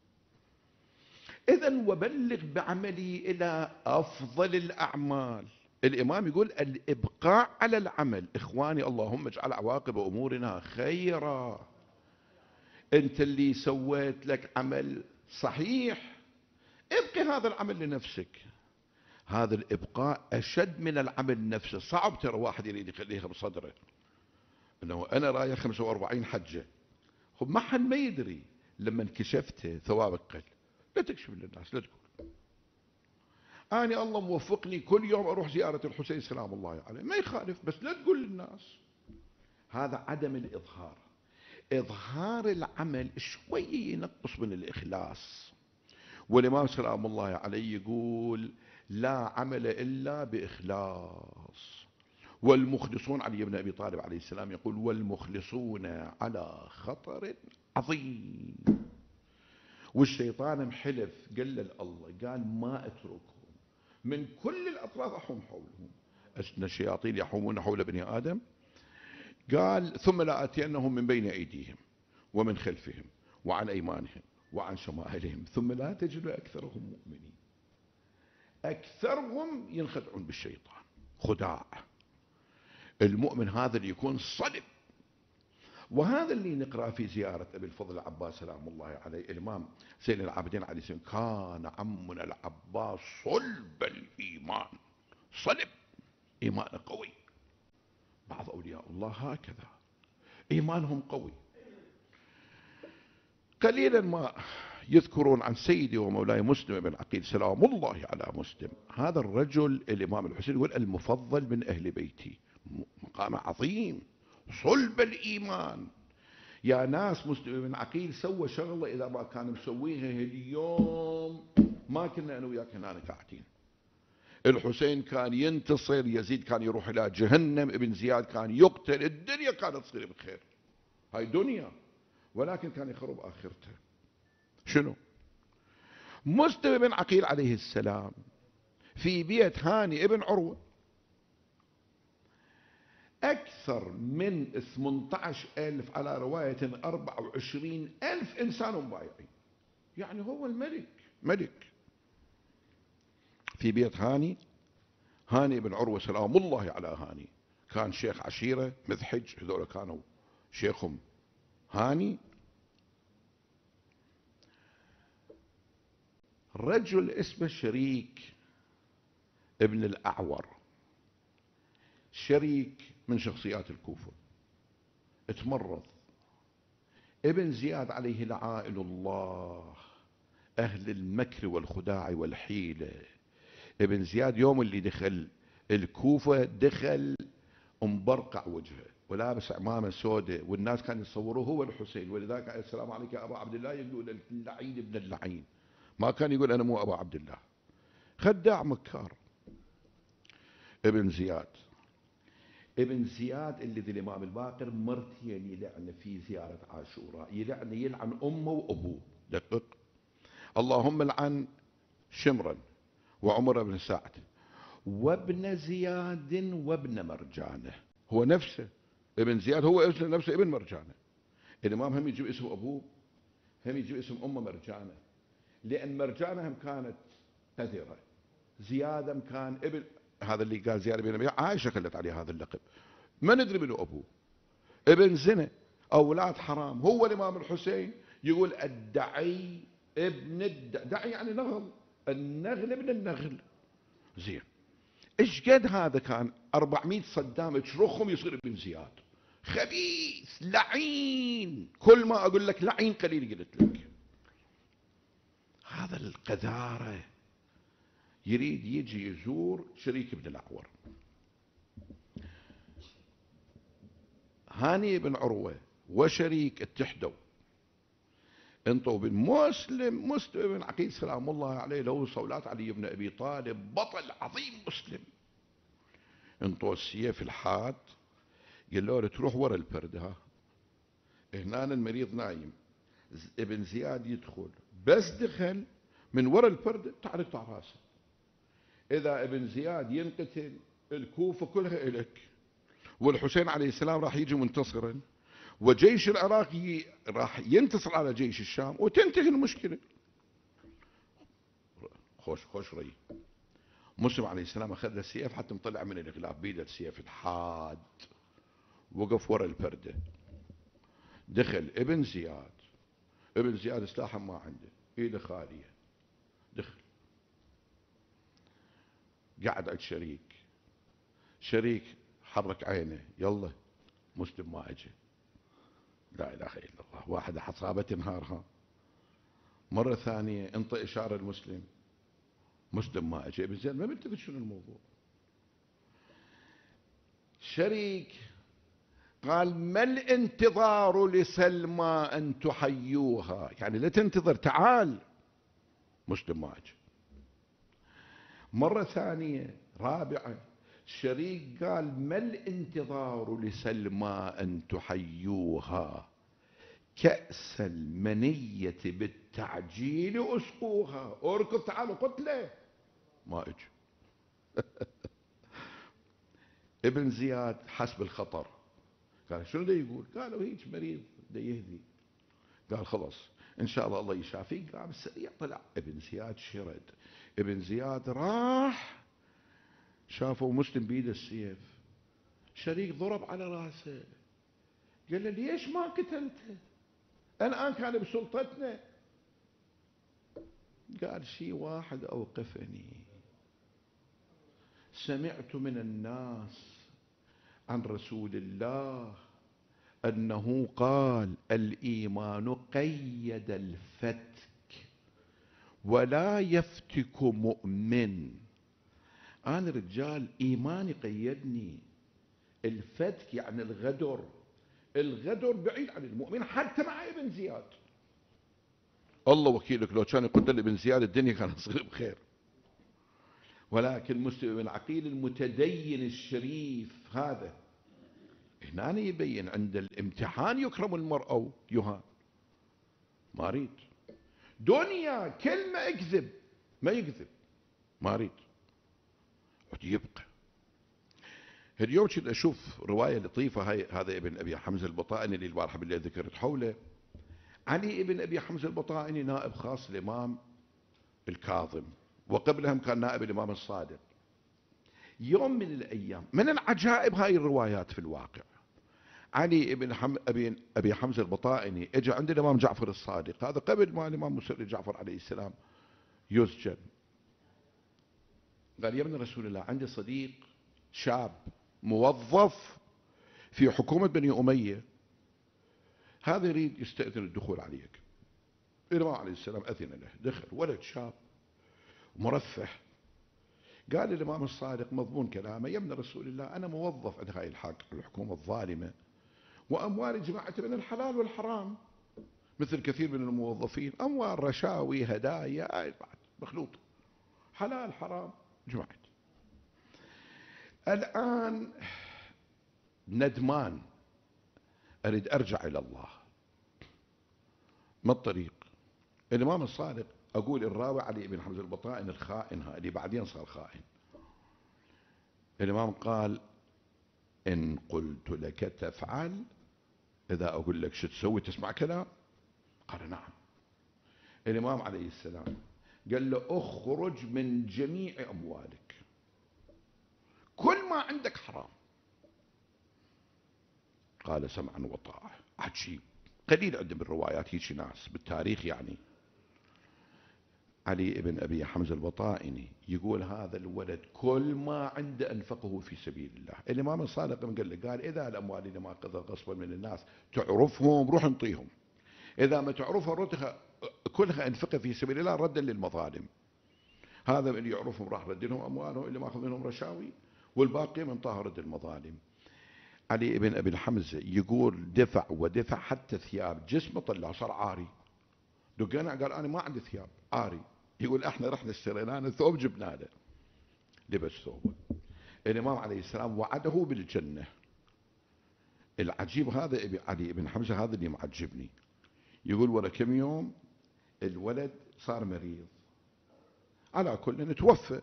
إذا وبلغ بعملي إلى أفضل الأعمال. الإمام يقول الإبقاء على العمل. إخواني اللهم اجعل عواقب أمورنا خيرا. أنت اللي سويت لك عمل صحيح، ابقي هذا العمل لنفسك. هذا الإبقاء أشد من العمل نفسه. صعب ترى واحد يريد يخليها بصدره أنه أنا رايح 45 حجة، خب ما حد ما يدري لما انكشفت ثوابك قل. لا تكشف للناس، لا تقول أنا الله موفقني كل يوم أروح زيارة الحسين سلام الله عليه، ما يخالف، بس لا تقول للناس. هذا عدم الإظهار. إظهار العمل شوية ينقص من الإخلاص. والإمام سلام الله عليه يقول لا عمل إلا بإخلاص. والمخلصون، علي بن أبي طالب عليه السلام يقول والمخلصون على خطر عظيم. والشيطان محلف قال الله قال ما أتركهم، من كل الأطراف أحوم حولهم. أن الشياطين يحومون حول بني آدم، قال ثم لآتينهم من بين أيديهم ومن خلفهم وعن أيمانهم وعن شمائلهم ثم لا تجد أكثرهم مؤمنين. أكثرهم ينخدعون بالشيطان خداع. المؤمن هذا اللي يكون صلب. وهذا اللي نقرأ في زيارة أبي الفضل العباس سلام الله عليه. الإمام زين العابدين عليه السلام كان عمنا العباس صلب الإيمان، صلب إيمان قوي. بعض أولياء الله هكذا إيمانهم قوي. قليلا ما يذكرون عن سيدي ومولاي مسلم بن عقيل سلام الله على مسلم. هذا الرجل الإمام الحسين يقول المفضل من أهل بيتي، مقام عظيم، صلب الإيمان. يا ناس مسلم بن عقيل سوى شغلة إذا ما كان مسويها اليوم ما كنا أنا وياك هنا قاعدين. الحسين كان ينتصر، يزيد كان يروح إلى جهنم، ابن زياد كان يقتل، الدنيا كانت تصير بخير. هاي دنيا، ولكن كان يخرب آخرته. شنو؟ مسلم بن عقيل عليه السلام في بيت هاني ابن عروة أكثر من 18,000 على رواية 24,000 إنسان مبايعين. يعني هو الملك، ملك في بيت هاني بن عروة سلام الله على هاني. كان شيخ عشيرة مذحج، هذول كانوا شيخهم هاني. رجل اسمه شريك ابن الأعور، شريك من شخصيات الكوفة، اتمرض. ابن زياد عليه لعائن الله، أهل المكر والخداع والحيلة. ابن زياد يوم اللي دخل الكوفة دخل مبرقع وجهه ولابس عمامة سوداء، والناس كانوا يصوروه هو الحسين، ولذلك السلام عليك يا أبا عبد الله يقول اللعين ابن اللعين، ما كان يقول أنا مو أبا عبد الله. خداع مكار. ابن زياد اللي ذي الإمام الباقر مرتين يلعن في زيارة عاشوراء، يلعن أمه وأبوه. دقق، اللهم لعن شمرا وعمر بن سعد وابن زياد وابن مرجانة. هو نفسه ابن زياد، هو نفسه ابن مرجانة. الإمام هم يجيب اسم أبوه، هم يجيب اسم أمه مرجانة، لأن مرجانة هم كانت قذرة، زياد كان ابن. هذا اللي قال زياد بن عائشة خلت عليه هذا اللقب، ما ندري منه أبوه. ابن زنا، أولاد حرام. هو الإمام الحسين يقول الدعي ابن دعي يعني نغل، النغل ابن النغل. زين، ايش قد هذا كان 400 صدام تشرخهم يصير ابن زياد، خبيث لعين، كل ما اقول لك لعين قليل قلت لك. هذا القذارة يريد يجي يزور شريك بن الأعور. هاني بن عروة وشريك اتحدوا، انطوا بن مسلم بن عقيل سلام الله عليه، له صولات علي بن ابي طالب، بطل عظيم مسلم. انطوا السيف الحاد، قال له تروح ورا البرد، ها هنا المريض نايم، ابن زياد يدخل، بس دخل من ورا البرد تعال راسه. اذا ابن زياد ينقتل الكوفة كلها الك، والحسين عليه السلام راح يجي منتصرا، وجيش العراق راح ينتصر على جيش الشام وتنتهي المشكلة. خوش ري. مسلم عليه السلام اخذ السيف حتى مطلع من الغلاف بيده السيف الحاد، وقف ورا البردة. دخل ابن زياد، ابن زياد سلاحه ما عنده، ايده خالية، دخل قعد عند شريك حرك عينه، يلا مسلم ما اجى. لا اله الا الله، واحدة حصابة نهارها. مرة ثانية انطى اشارة المسلم، مسلم ما اجى. ابن زياد ما بنتبه شنو الموضوع. شريك قال ما الانتظار لسلمى ان تحيوها، يعني لا تنتظر، تعال. مسلم ما اجى. مرة ثانية رابعة شريك قال ما الانتظار لسلمى أن تحيوها، كأس المنية بالتعجيل أسقوها، اركض تعالوا قتله. ما اجى. ابن زياد حسب الخطر قال شنو دا يقول؟ قالوا هيك مريض دا يهدي. قال خلاص ان شاء الله الله يشافيه. قام السريع طلع ابن زياد شرد. ابن زياد راح شافوا مسلم بيده السيف، شريك ضرب على راسه، قال له ليش ما قتلته؟ الآن كان بسلطتنا. قال شيء واحد أوقفني، سمعت من الناس عن رسول الله أنه قال الإيمان قيد الفتك ولا يفتك مؤمن. أنا رجال إيماني قيدني، الفتك يعني الغدر، الغدر بعيد عن المؤمن حتى مع ابن زياد. الله وكيلك لو كان يقتل ابن زياد الدنيا كانت تصير بخير. ولكن مسلم بن عقيل المتدين الشريف هذا هنا يبين عند الامتحان يكرم المرء يهان. ما اريد دنيا كلمة اكذب ما يكذب، ما اريد يبقى. اليوم كنت اشوف رواية لطيفة، هاي هذا ابن ابي حمزة البطائني اللي البارحة بالليل ذكرت حوله. علي ابن ابي حمزة البطائني نائب خاص الامام الكاظم، وقبلهم كان نائب الامام الصادق. يوم من الايام، من العجائب هاي الروايات في الواقع، علي ابن ابي حمزة البطائني اجى عند الامام جعفر الصادق، هذا قبل ما الامام مسر جعفر عليه السلام يسجن. قال يا ابن رسول الله عندي صديق شاب موظف في حكومة بني أمية، هذا يريد يستأذن الدخول عليك. الإمام عليه السلام أذن له، دخل ولد شاب مرفه. قال الإمام الصادق مضمون كلامه يا ابن رسول الله أنا موظف عند هاي الحكومة الظالمة، وأموالي جماعة من الحلال والحرام، مثل كثير من الموظفين أموال رشاوي هدايا مخلوطة، حلال حرام جماعة. الآن ندمان أريد أرجع إلى الله، ما الطريق؟ الإمام الصادق أقول الراوي علي بن حمزة البطائن الخائن اللي بعدين صار خائن. الإمام قال إن قلت لك تفعل، إذا أقول لك شو تسوي تسمع كلام؟ قال نعم. الإمام عليه السلام قال له اخرج من جميع أموالك، كل ما عندك حرام. قال سمعا وطاعة. عجيب، قليل عندهم بالروايات هيك ناس بالتاريخ يعني. علي بن أبي حمزة البطائني يقول هذا الولد كل ما عنده أنفقه في سبيل الله. الإمام الصادق من قال له، قال إذا الأموال اللي ما أخذها غصبا من الناس تعرفهم روح انطيهم، إذا ما تعرفها ردها كلها أنفقها في سبيل الله ردا للمظالم. هذا اللي يعرفهم راح رد لهم أموالهم، اللي ما أخذ منهم رشاوي، والباقي من طهر رد المظالم. علي بن أبي الحمزة يقول دفع ودفع حتى ثياب جسمه طلع صار عاري. دقنا قال أنا ما عندي ثياب عاري. يقول احنا رحنا اشترينا ثوب جبنا له لبس ثوبه. الإمام عليه السلام وعده بالجنة. العجيب هذا علي بن حمزة هذا اللي معجبني. يقول ورا كم يوم الولد صار مريض، على كل توفى.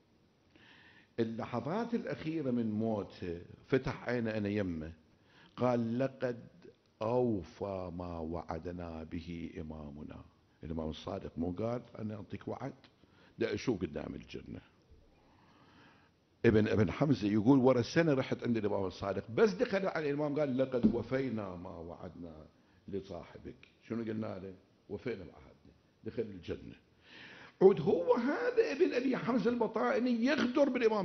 اللحظات الأخيرة من موته فتح عينه أنا يمه، قال لقد أوفى ما وعدنا به إمامنا. الإمام الصادق مو قال أنا أعطيك وعد، ده أشوف قدام الجنة. ابن حمزة يقول ورا السنة رحت عند الإمام الصادق، بس دخل على الإمام قال لقد وفينا ما وعدنا لصاحبك. شنو قلنا له؟ وفينا بعهدنا، دخل الجنة. عود هو هذا ابن أبي حمزة البطائني يغدر بالإمام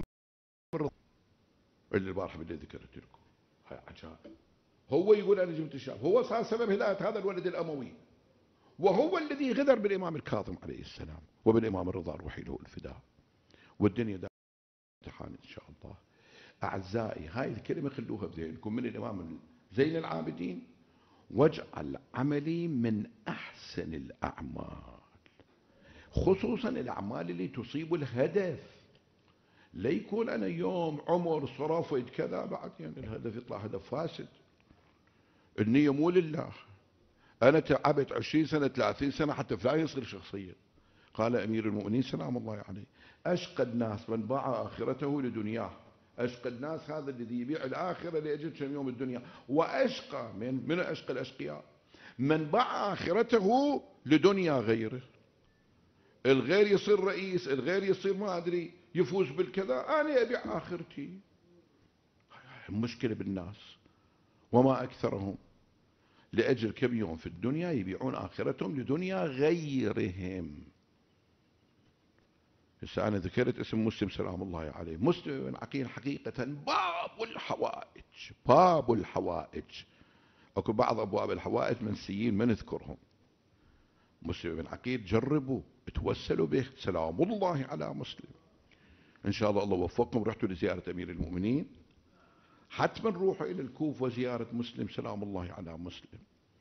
اللي البارحة اللي ذكرت لكم. هاي عجائب. هو يقول أنا جبت الشاب، هو صار سبب هداية هذا الولد الأموي، وهو الذي غدر بالإمام الكاظم عليه السلام وبالإمام الرضا روحي له الفداء. والدنيا دا امتحان إن شاء الله. أعزائي هاي الكلمة خلوها بذهنكم من الإمام زين العابدين: واجعل عملي من أحسن الأعمال، خصوصا الأعمال اللي تصيب الهدف. لا يكون أنا يوم عمر صرفت كذا بعد يعني الهدف يطلع هدف فاسد. النية مو لله. أنا تعبت 20 سنة 30 سنة حتى فلان يصير شخصيا. قال أمير المؤمنين سلام الله عليه: أشقى الناس من باع آخرته لدنياه. أشقى الناس هذا الذي يبيع الآخرة لأجل كم يوم الدنيا. وأشقى من أشقى الأشقياء من باع آخرته لدنيا غيره. الغير يصير رئيس، الغير يصير ما أدري يفوز بالكذا، أنا أبيع آخرتي. مشكلة بالناس وما أكثرهم لأجل كم يوم في الدنيا يبيعون آخرتهم لدنيا غيرهم. هسه أنا ذكرت اسم مسلم سلام الله عليه. مسلم بن عقيل حقيقة باب الحوائج، باب الحوائج. أكو بعض أبواب الحوائج منسيين ما نذكرهم. مسلم بن عقيل جربوا توسلوا به سلام الله على مسلم. إن شاء الله الله وفقكم رحتوا لزيارة أمير المؤمنين، حتما روحوا إلى الكوفة وزيارة مسلم سلام الله على مسلم.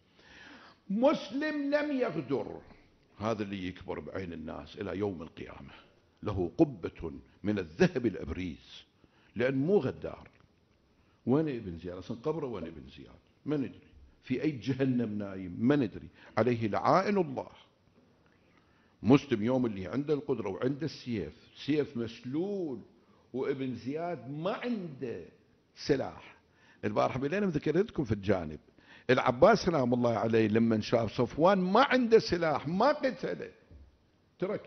مسلم لم يغدر. هذا اللي يكبر بعين الناس إلى يوم القيامة، له قبة من الذهب الأبريز، لأن مو غدار. وين ابن زياد؟ أصلا قبره وين ابن زياد؟ ما ندري، في أي جهنم نايم ما ندري، عليه لعائن الله. مسلم يوم اللي عنده القدرة وعنده السيف، سيف مسلول، وابن زياد ما عنده سلاح. البارحة بلينا ذكرتكم في الجانب العباس سلام الله عليه لما شاف صفوان ما عنده سلاح ما قتله، ترك.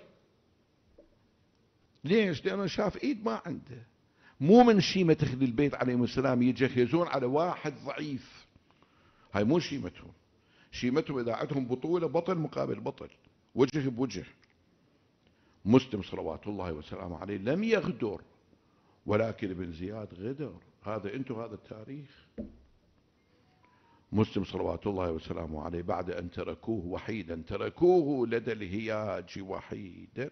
ليش؟ لأنه شاف إيد ما عنده. مو من شيمة أهل البيت عليهم السلام يجهزون على واحد ضعيف. هاي مو شيمتهم. شيمتهم إذا عندهم بطولة بطل مقابل بطل، وجه بوجه. مسلم صلوات الله وسلامه عليه لم يغدر، ولكن ابن زياد غدر. هذا انتم هذا التاريخ. مسلم صلوات الله وسلامه عليه بعد أن تركوه وحيدا، تركوه لدى الهياج وحيدا.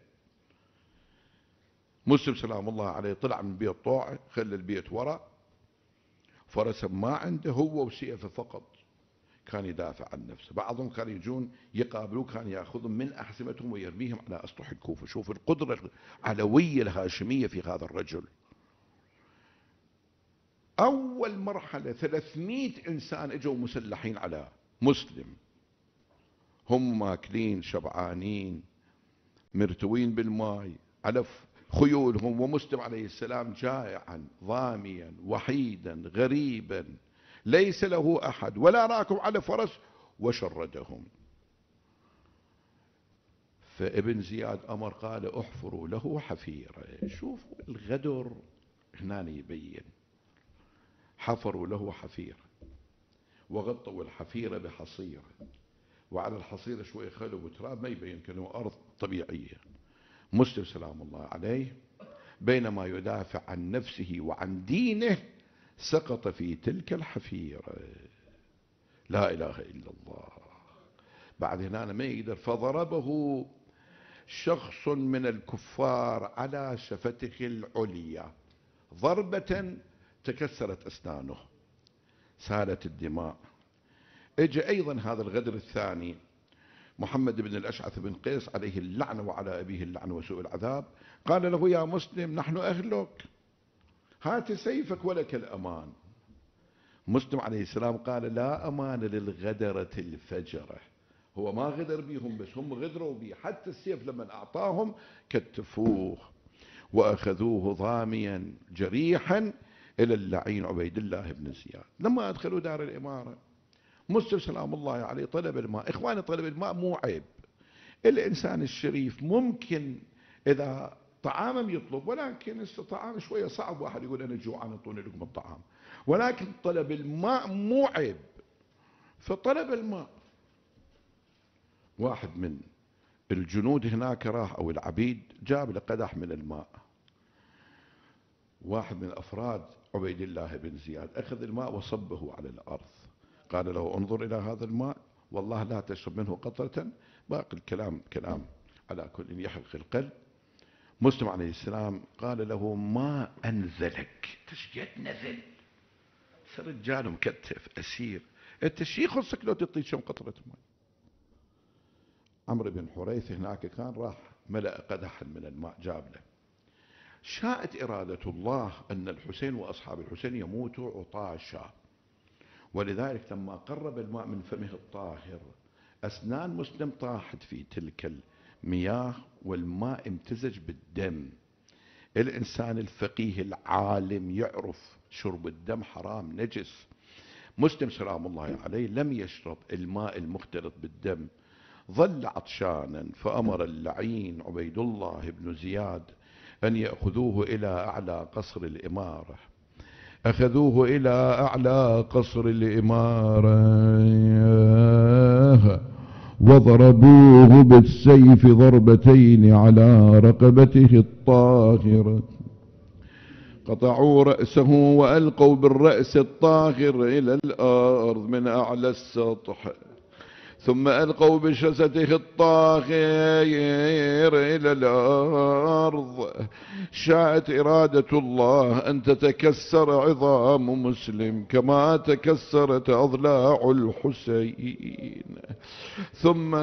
مسلم سلام الله عليه طلع من بيت طاعة، خلى البيت وراء، فرسا ما عنده هو وسيفه فقط، كان يدافع عن نفسه. بعضهم كانوا يجون يقابلوه، كان يأخذهم من أحزمتهم ويرميهم على أسطح الكوفة. شوف القدرة العلوية الهاشمية في هذا الرجل. أول مرحلة 300 إنسان اجوا مسلحين على مسلم، هم ماكلين شبعانين مرتوين بالماء على خيولهم، ومسلم عليه السلام جائعا ظاميا وحيدا غريبا ليس له أحد ولا راكب على فرس، وشردهم. فابن زياد أمر قال احفروا له حفيرة. شوفوا الغدر هنا يبين. حفروا له حفيرة وغطوا الحفيرة بحصيرة، وعلى الحصيرة شوية خلوا وتراب ما يبين كأنه أرض طبيعية. مسلم سلام الله عليه بينما يدافع عن نفسه وعن دينه سقط في تلك الحفيرة. لا إله إلا الله. بعد هنا ما يقدر، فضربه شخص من الكفار على شفته العليا ضربة تكسرت أسنانه، سالت الدماء. اجى أيضا هذا الغدر الثاني محمد بن الأشعث بن قيس عليه اللعنة وعلى أبيه اللعنة وسوء العذاب، قال له يا مسلم نحن أهلك، هات سيفك ولك الأمان. مسلم عليه السلام قال لا أمان للغدرة الفجرة. هو ما غدر بيهم بس هم غدروا بي، حتى السيف لما أعطاهم كتفوه وأخذوه ضاميا جريحا إلى اللعين عبيد الله بن زياد. لما أدخلوا دار الإمارة مسلم سلام الله عليه طلب الماء. إخواني طلب الماء مو عيب، الإنسان الشريف ممكن إذا طعاما يطلب، ولكن الطعام شوية صعب، واحد يقول أنا جوعان انطوني لكم الطعام، ولكن طلب الماء مو عيب. فطلب الماء. واحد من الجنود هناك راح أو العبيد جاب له قدح من الماء. واحد من أفراد عبيد الله بن زياد أخذ الماء وصبه على الأرض، قال له انظر إلى هذا الماء والله لا تشرب منه قطرة. باقي الكلام كلام على كل يحرق القلب. مسلم عليه السلام قال له ما أنزلك، تشجيت نزل، رجال مكتف أسير، انت شي يخصك لو تعطي شم قطرة ماء. عمرو بن حريث هناك كان راح ملأ قدحا من الماء جاب له. شاءت إرادة الله أن الحسين وأصحاب الحسين يموتوا عطاشا، ولذلك لما قرب الماء من فمه الطاهر أسنان مسلم طاحت في تلك المياه والماء امتزج بالدم. الإنسان الفقيه العالم يعرف شرب الدم حرام نجس. مسلم سلام الله عليه لم يشرب الماء المختلط بالدم، ظل عطشانا، فأمر اللعين عبيد الله بن زياد أن يأخذوه إلى أعلى قصر الإمارة. أخذوه إلى أعلى قصر الإمارة وضربوه بالسيف ضربتين على رقبته الطاهرة، قطعوا رأسه وألقوا بالرأس الطاهر إلى الأرض من أعلى السطح، ثم ألقوا بجسده الطاهر إلى الأرض. شاءت إرادة الله أن تتكسر عظام مسلم كما تكسرت أضلاع الحسين. ثم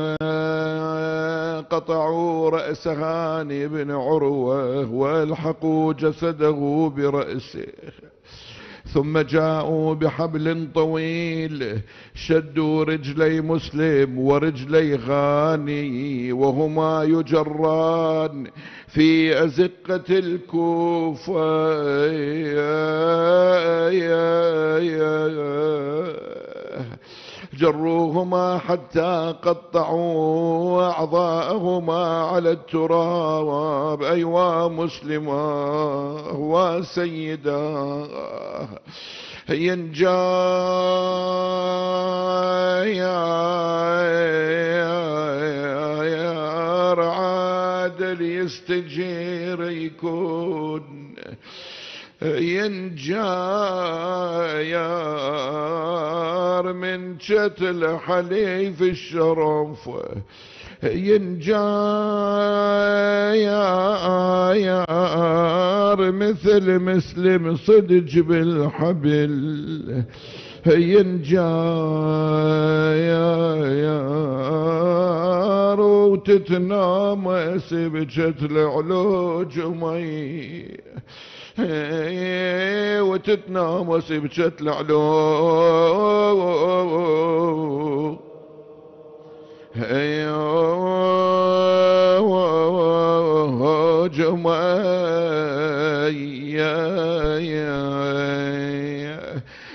قطعوا رأس هاني بن عروة وألحقوا جسده برأسه، ثم جاءوا بحبل طويل شدوا رجلي مسلم ورجلي غاني وهما يجران في أزقة الكوفة، جروهما حتى قطعوا أعضاءهما على التراب. أيوا مسلما وسيدا ينجا يا عادل يستجير يكون، ينجايار من شتل حليف الشرف، ينجايار مثل مسلم صدج بالحبل، ينجايار وتتنام سبجة العلوج مي، وتتنام سبجة العلوج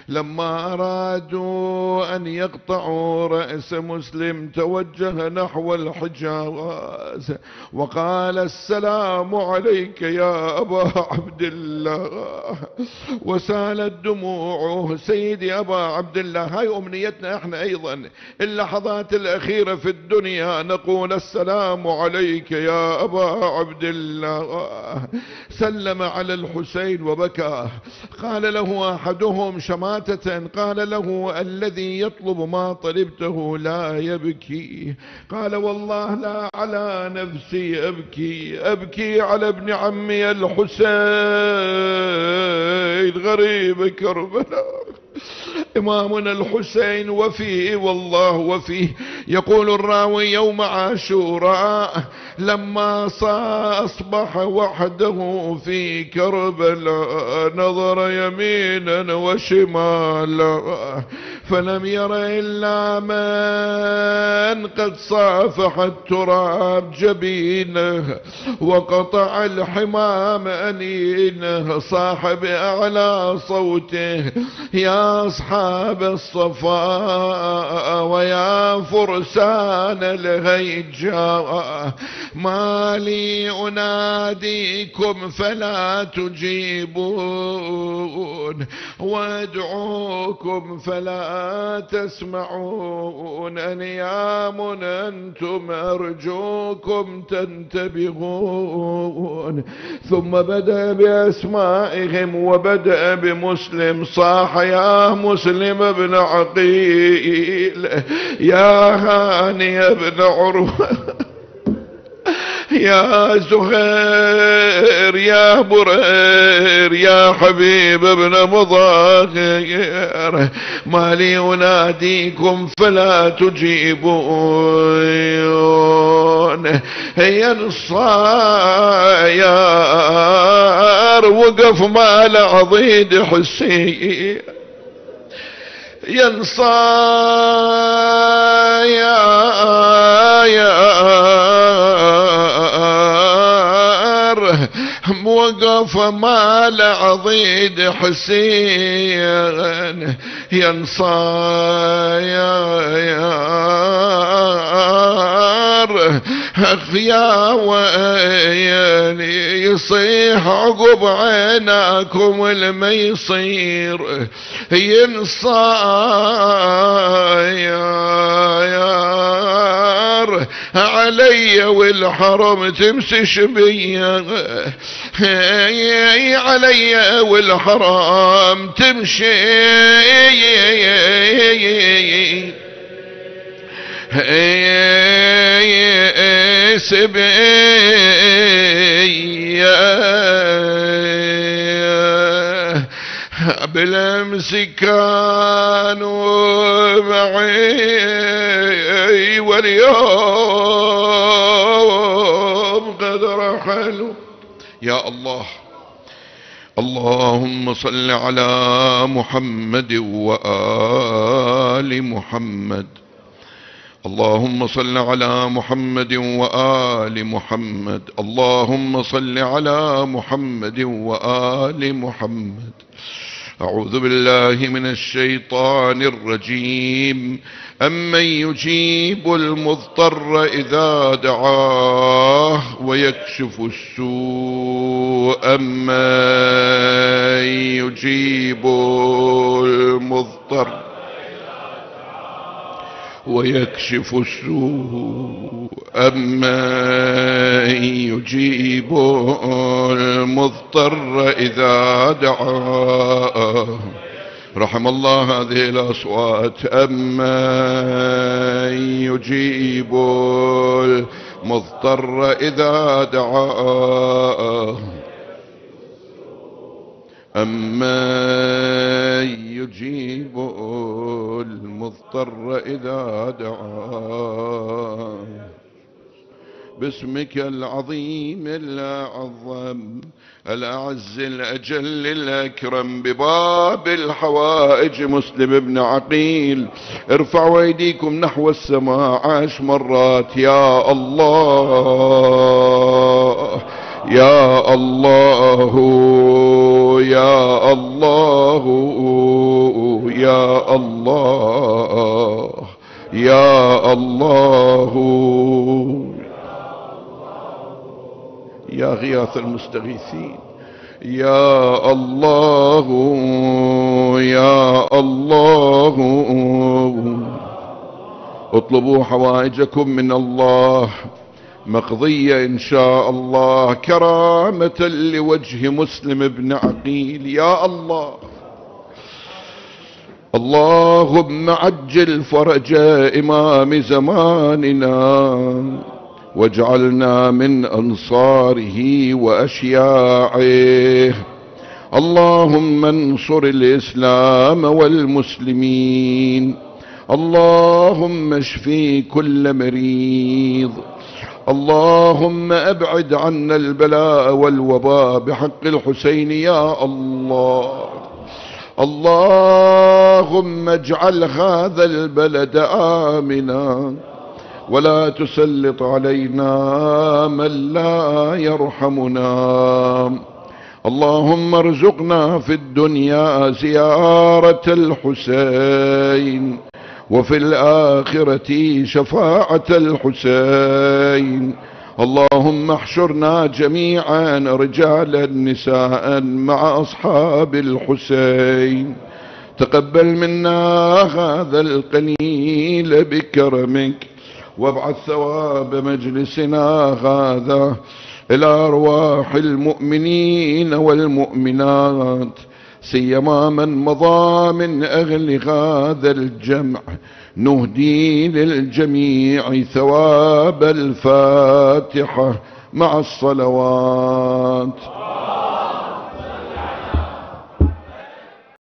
لما أرادوا أن يقطعوا رأس مسلم توجه نحو الحجاز وقال: السلام عليك يا أبا عبد الله. وسالت دموعه. سيدي أبا عبد الله، هاي أمنيتنا احنا أيضا، اللحظات الأخيرة في الدنيا نقول: السلام عليك يا أبا عبد الله. سلم على الحسين وبكى. قال له أحدهم شماتة، قال له: الذي يطلب ما طلبته لا يبكي. قال: والله لا على نفسي أبكي، أبكي على ابن عمي الحسين غريب كربلاء. إمامنا الحسين وفيه، والله وفيه. يقول الراوي: يوم عاشوراء لما أصبح وحده في كربلاء نظر يمينا وشمالا فلم ير إلا من قد صافح التراب جبينه وقطع الحمام أنينه. صاح بأعلى صوته: يا أصحاب الصفاء ويا فرسان الهيجاء، ما لي أناديكم فلا تجيبون، وادعوكم فلا تسمعون، أنيام أنتم أرجوكم تنتبهون. ثم بدأ بأسمائهم وبدأ بمسلم. صاح: يا مسلم بن عقيل، يا هاني بن عروة، يا زهير، يا برير، يا حبيب بن مظاهر، ما لي أناديكم فلا تجيبون. هي الصاير وقف مال عضيد حسين ينصى وقف مال عضيد حسين ينصاير يا ويلي يصيح عقب عيناكم الميصير ينصاير علي والحرم تمسش بيا، علي والحرام تمشي سبيا. بالامس كانوا معي واليوم قد رحلوا. يا الله، اللهم صل على محمد وآل محمد. اللهم صل على محمد وآل محمد. اللهم صل على محمد وآل محمد. أعوذ بالله من الشيطان الرجيم. أمن يجيب المضطر إذا دعاه ويكشف السوء، أمن يجيب المضطر ويكشف السوء، أمن يجيب المضطر إذا دعاه. رحم الله هذه الأصوات. أمن يجيب المضطر إذا دعاه، أمن يجيب المضطر إذا دعاه. باسمك العظيم الأعظم الأعز الأجل الأكرم بباب الحوائج مسلم بن عقيل، ارفعوا أيديكم نحو السماء 10 مرات. يا الله، يا الله، يا الله، يا الله يا الله يا غياث المستغيثين، يا الله يا الله. اطلبوا حوائجكم من الله مقضية إن شاء الله، كرامة لوجه مسلم بن عقيل. يا الله اللهم عجل فرج إمام زماننا واجعلنا من أنصاره وأشياعه. اللهم انصر الإسلام والمسلمين، اللهم اشفي كل مريض، اللهم ابعد عنا البلاء والوباء بحق الحسين يا الله. اللهم اجعل هذا البلد آمنا ولا تسلط علينا من لا يرحمنا. اللهم ارزقنا في الدنيا زيارة الحسين وفي الآخرة شفاعة الحسين. اللهم احشرنا جميعا رجالا نساء مع أصحاب الحسين. تقبل منا هذا القليل بكرمك، وابعث ثواب مجلسنا هذا إلى أرواح المؤمنين والمؤمنات، سيما من مضى من أهل هذا الجمع. نهدي للجميع ثواب الفاتحة مع الصلوات.